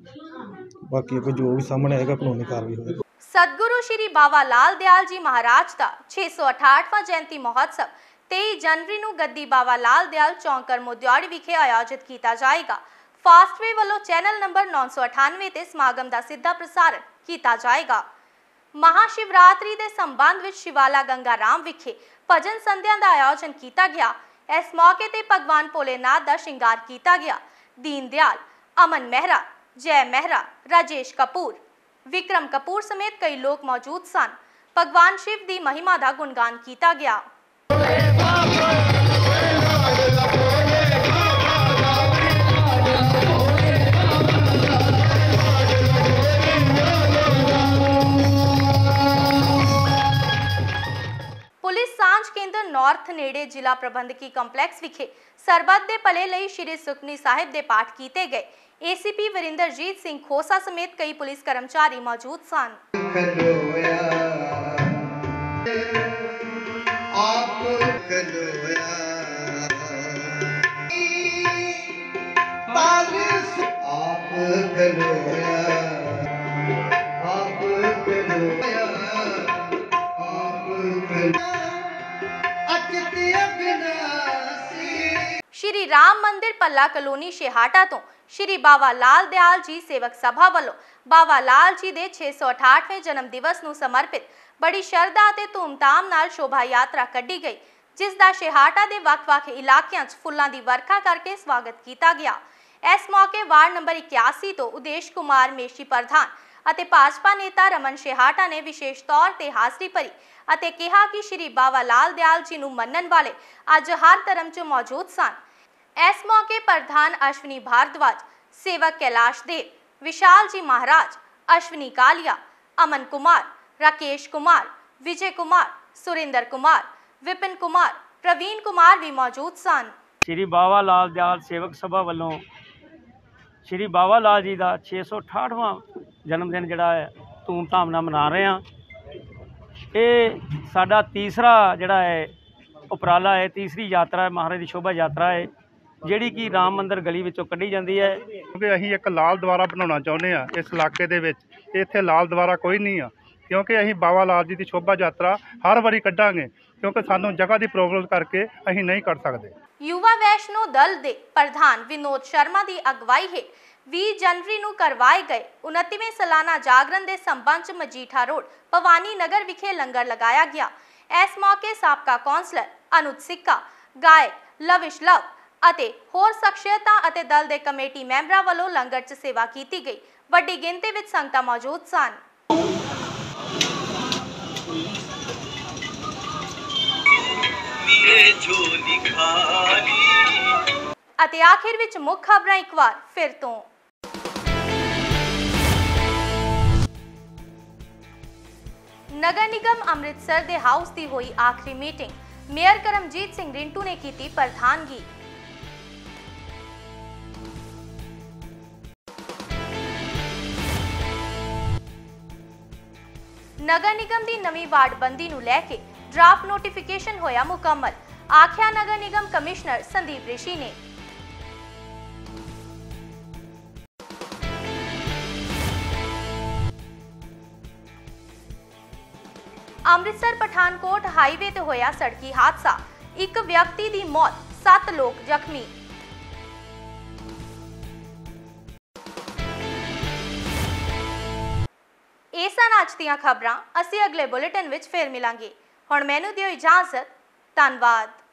ਬਾਕੀ ਕੋਈ ਜੋ ਵੀ ਸਾਹਮਣੇ ਆਏਗਾ ਕਾਨੂੰਨੀ ਕਾਰਵਾਈ ਹੋਵੇਗੀ। ਸਤਿਗੁਰੂ ਸ਼੍ਰੀ ਬਾਬਾ ਲਾਲ ਦਿਆਲ ਜੀ ਮਹਾਰਾਜ ਦਾ ਛੇ ਸੌ ਅਠਾਹਠਵਾਂ ਜਯੰਤੀ ਮਹੋਤਸਵ ਤੇਈ ਜਨਵਰੀ ਨੂੰ ਗੱਦੀ ਬਾਬਾ ਲਾਲ ਦਿਆਲ ਚੌਂਕ ਕਰਮੋਦਿਆੜੀ ਵਿਖੇ ਆਯੋਜਿਤ ਕੀਤਾ ਜਾਏਗਾ। ਫਾਸਟਵੇ ਵੱਲੋਂ ਚੈਨਲ ਨੰਬਰ ਨੌ ਸੌ ਅਠਾਨਵੇਂ ਤੇ ਸਮਾਗਮ ਦਾ ਸਿੱਧਾ ਪ੍ਰਸਾਰਣ ਕੀਤਾ ਜਾਏਗਾ। ਮਹਾਸ਼ਿਵਰਾਤਰੀ ਦੇ ਸੰਬੰਧ ਵਿੱਚ ਸ਼ਿਵਾਲਾ ਗੰਗਾ ਰਾਮ ਵਿਖੇ ਭਜਨ ਸੰਧਿਆ ਦਾ ਆਯੋਜਨ ਕੀਤਾ ਗਿਆ। ਇਸ ਮੌਕੇ ਤੇ ਭਗਵਾਨ ਭੋਲੇਨਾਥ ਦਾ ਸ਼ਿੰਗਾਰ ਕੀਤਾ ਗਿਆ। ਦੀਨ ਦਿਆਲ, ਅਮਨ ਮਹਿਰਾ, ਜੈ ਮਹਿਰਾ, ਰਾਜੇਸ਼ ਕਪੂਰ, ਵਿਕਰਮ ਕਪੂਰ ਸਮੇਤ ਕਈ ਲੋਕ ਮੌਜੂਦ ਸਨ। ਭਗਵਾਨ ਸ਼ਿਵ ਦੀ ਮਹਿਮਾ ਦਾ ਗੁਣਗਾਨ ਕੀਤਾ ਗਿਆ। ਪੁਲਿਸ ਸਾਂਝ ਕੇਂਦਰ ਨਾਰਥ ਨੇੜੇ ਜ਼ਿਲ੍ਹਾ ਪ੍ਰਬੰਧਕੀ ਕੰਪਲੈਕਸ ਵਿਖੇ ਸਰਬੱਤ ਦੇ ਭਲੇ ਲਈ ਸ਼੍ਰੀ ਸੁਖਮਨੀ ਸਾਹਿਬ ਦੇ ਪਾਠ ਕੀਤੇ ਗਏ। ਏ ਸੀ ਪੀ ਵਰਿੰਦਰਜੀਤ ਸਿੰਘ ਖੋਸਾ ਸਮੇਤ ਕਈ ਪੁਲਿਸ ਕਰਮਚਾਰੀ ਮੌਜੂਦ ਸਨ। ਸ਼੍ਰੀ ਰਾਮ ਮੰਦਿਰ ਪੱਲਾ ਕਲੋਨੀ ਸ਼ੇਹਾਟਾ ਤੋਂ ਸ਼੍ਰੀ ਬਾਬਾ ਲਾਲ ਦਿਆਲ ਜੀ ਸੇਵਕ ਸਭਾ ਵੱਲੋਂ ਬਾਬਾ ਲਾਲ ਜੀ ਦੇ ਛੇ ਸੌ ਅਠਾਹਠਵੇਂ ਜਨਮ ਦਿਵਸ ਨੂੰ ਸਮਰਪਿਤ ਬੜੀ ਸ਼ਰਧਾ ਅਤੇ ਧੂਮਧਾਮ ਨਾਲ ਸ਼ੋਭਾ ਯਾਤਰਾ ਕੱਢੀ ਗਈ, ਜਿਸ ਦਾ ਸ਼ੇਹਾਟਾ ਦੇ ਵੱਖ-ਵੱਖ ਇਲਾਕਿਆਂ 'ਚ ਫੁੱਲਾਂ ਦੀ ਵਰਖਾ ਕਰਕੇ ਸਵਾਗਤ ਕੀਤਾ ਗਿਆ। ਇਸ ਮੌਕੇ ਵਾਰਡ ਨੰਬਰ ਇਕਿਆਸੀ ਤੋਂ ਉਦੇਸ਼ ਕੁਮਾਰ ਮੇਸ਼ੀ ਪ੍ਰਧਾਨ ਅਤੇ ਭਾਜਪਾ ਨੇਤਾ ਰਮਨ ਸ਼ੇਹਾਟਾ ਨੇ ਵਿਸ਼ੇਸ਼ ਤੌਰ ਤੇ ਹਾਜ਼ਰੀ ਭਰੀ ਅਤੇ ਕਿਹਾ ਕਿ ਸ਼੍ਰੀ ਬਾਬਾ ਲਾਲ ਦਿਆਲ ਜੀ ਨੂੰ ਮੰਨਣ ਵਾਲੇ ਅੱਜ ਹਰ ਧਰਮ 'ਚ ਮੌਜੂਦ ਸਨ। ਇਸ ਮੌਕੇ ਪ੍ਰਧਾਨ ਅਸ਼ਵਨੀ ਭਾਰਦਵਾਜ, ਸੇਵਕ ਕੈਲਾਸ਼ ਦੇਵ, ਵਿਸ਼ਾਲ ਜੀ ਮਹਾਰਾਜ, ਅਸ਼ਵਨੀ ਕਾਲੀਆ, ਅਮਨ ਕੁਮਾਰ, ਰਾਕੇਸ਼ ਕੁਮਾਰ, ਵਿਜੇ ਕੁਮਾਰ, ਸੁਰਿੰਦਰ ਕੁਮਾਰ, ਵਿਪਿਨ ਕੁਮਾਰ, ਪ੍ਰਵੀਨ ਕੁਮਾਰ ਵੀ ਮੌਜੂਦ ਸਨ। ਸ਼੍ਰੀ ਬਾਬਾ ਲਾਲ ਦਿਆਲ ਸੇਵਕ ਸਭਾ ਵੱਲੋਂ ਸ਼੍ਰੀ ਬਾਬਾ ਲਾਲ ਜੀ ਦਾ ਛੇ ਸੌ ਅਠਾਹਠਵਾਂ ਜਨਮ ਦਿਨ ਜਿਹੜਾ ਹੈ ਧੂਮਧਾਮ ਨਾਲ ਮਨਾ ਰਹੇ ਹਾਂ। ਇਹ ਸਾਡਾ ਤੀਸਰਾ ਜਿਹੜਾ ਹੈ ਉਪਰਾਲਾ ਹੈ, ਤੀਸਰੀ ਯਾਤਰਾ ਹੈ, ਮਹਾਰਾਜ ਦੀ ਸ਼ੋਭਾ ਯਾਤਰਾ ਹੈ, ਜਿਹੜੀ ਕਿ ਰਾਮ ਮੰਦਿਰ ਗਲੀ ਵਿੱਚੋਂ ਕੱਢੀ ਜਾਂਦੀ ਹੈ। ਕਿਉਂਕਿ ਅਸੀਂ ਇੱਕ ਲਾਲ ਦੁਆਰਾ ਬਣਾਉਣਾ ਚਾਹੁੰਦੇ ਹਾਂ ਇਸ ਇਲਾਕੇ ਦੇ ਵਿੱਚ। ਇੱਥੇ ਲਾਲ ਦੁਆਰਾ ਕੋਈ ਨਹੀਂ ਆ, ਕਿਉਂਕਿ ਅਸੀਂ ਬਾਬਾ ਲਾਲ ਜੀ ਦੀ ਸ਼ੋਭਾ ਯਾਤਰਾ ਹਰ ਵਾਰੀ ਕੱਢਾਂਗੇ, ਕਿਉਂਕਿ ਸਾਨੂੰ ਜਗ੍ਹਾ ਦੀ ਪ੍ਰੋਬਲਮ ਕਰਕੇ ਅਸੀਂ ਨਹੀਂ ਕਰ ਸਕਦੇ। ਯੁਵਾ ਵੈਸ਼ਨੋ ਦਲ ਦੇ ਪ੍ਰਧਾਨ ਵਿਨੋਦ ਸ਼ਰਮਾ ਦੀ ਅਗਵਾਈ ਹੇਠ ਵੀਹ ਜਨਵਰੀ ਨੂੰ ਕਰਵਾਏ ਗਏ ਉਨੱਤੀਵੇਂ ਸਾਲਾਨਾ ਜਾਗਰਣ ਦੇ ਸੰਬੰਧ 'ਚ ਮਜੀਠਾ ਰੋਡ ਭਵਾਨੀ ਨਗਰ ਵਿਖੇ ਲੰਗਰ ਲਗਾਇਆ ਗਿਆ। ਇਸ ਮੌਕੇ ਸਾਬਕਾ ਕੌਂਸਲਰ ਅਨੁਜ ਸਿੱਕਾ, ਗਾਇਕ ਲਵਿਸ਼ ਲਵ ਅਤੇ ਹੋਰ ਸ਼ਖਸੀਅਤਾਂ ਅਤੇ ਦਲ ਦੇ ਕਮੇਟੀ ਮੈਂਬਰਾਂ ਵੱਲੋਂ ਲੰਗਰ 'ਚ ਸੇਵਾ ਕੀਤੀ ਗਈ। ਵੱਡੀ ਗਿਣਤੀ ਵਿੱਚ ਸੰਗਤਾਂ ਮੌਜੂਦ ਸਨ। ਅਤੇ ਆਖਿਰ ਵਿੱਚ ਮੁੱਖ ਖਬਰਾਂ ਇੱਕ ਵਾਰ ਫਿਰ ਤੋਂ। नगर निगम अमृतसर दे हाउस दी होई आखिरी मीटिंग मेयर करमजीत सिंह रिंटू ने की प्रधानगी। नगर निगम दी नवी वार्डबंदी नूं लैके ड्राफ्ट नोटिफिकेशन होया मुकम्मल, आख्या नगर निगम कमिश्नर संदीप रिशी ने। अमृतसर पठानकोट हाईवे ते होया सड़की हादसा, एक व्यक्ति दी मौत, सत्त लोग जख्मी। ਇਹ ਸਨ ਅੱਜ ਦੀਆਂ ਖਬਰਾਂ। ਅਸੀਂ ਅਗਲੇ ਬੁਲੇਟਿਨ ਵਿੱਚ ਫੇਰ ਮਿਲਾਂਗੇ। ਹੁਣ ਮੈਨੂੰ ਦਿਓ ਇਜਾਜ਼ਤ। ਧੰਨਵਾਦ।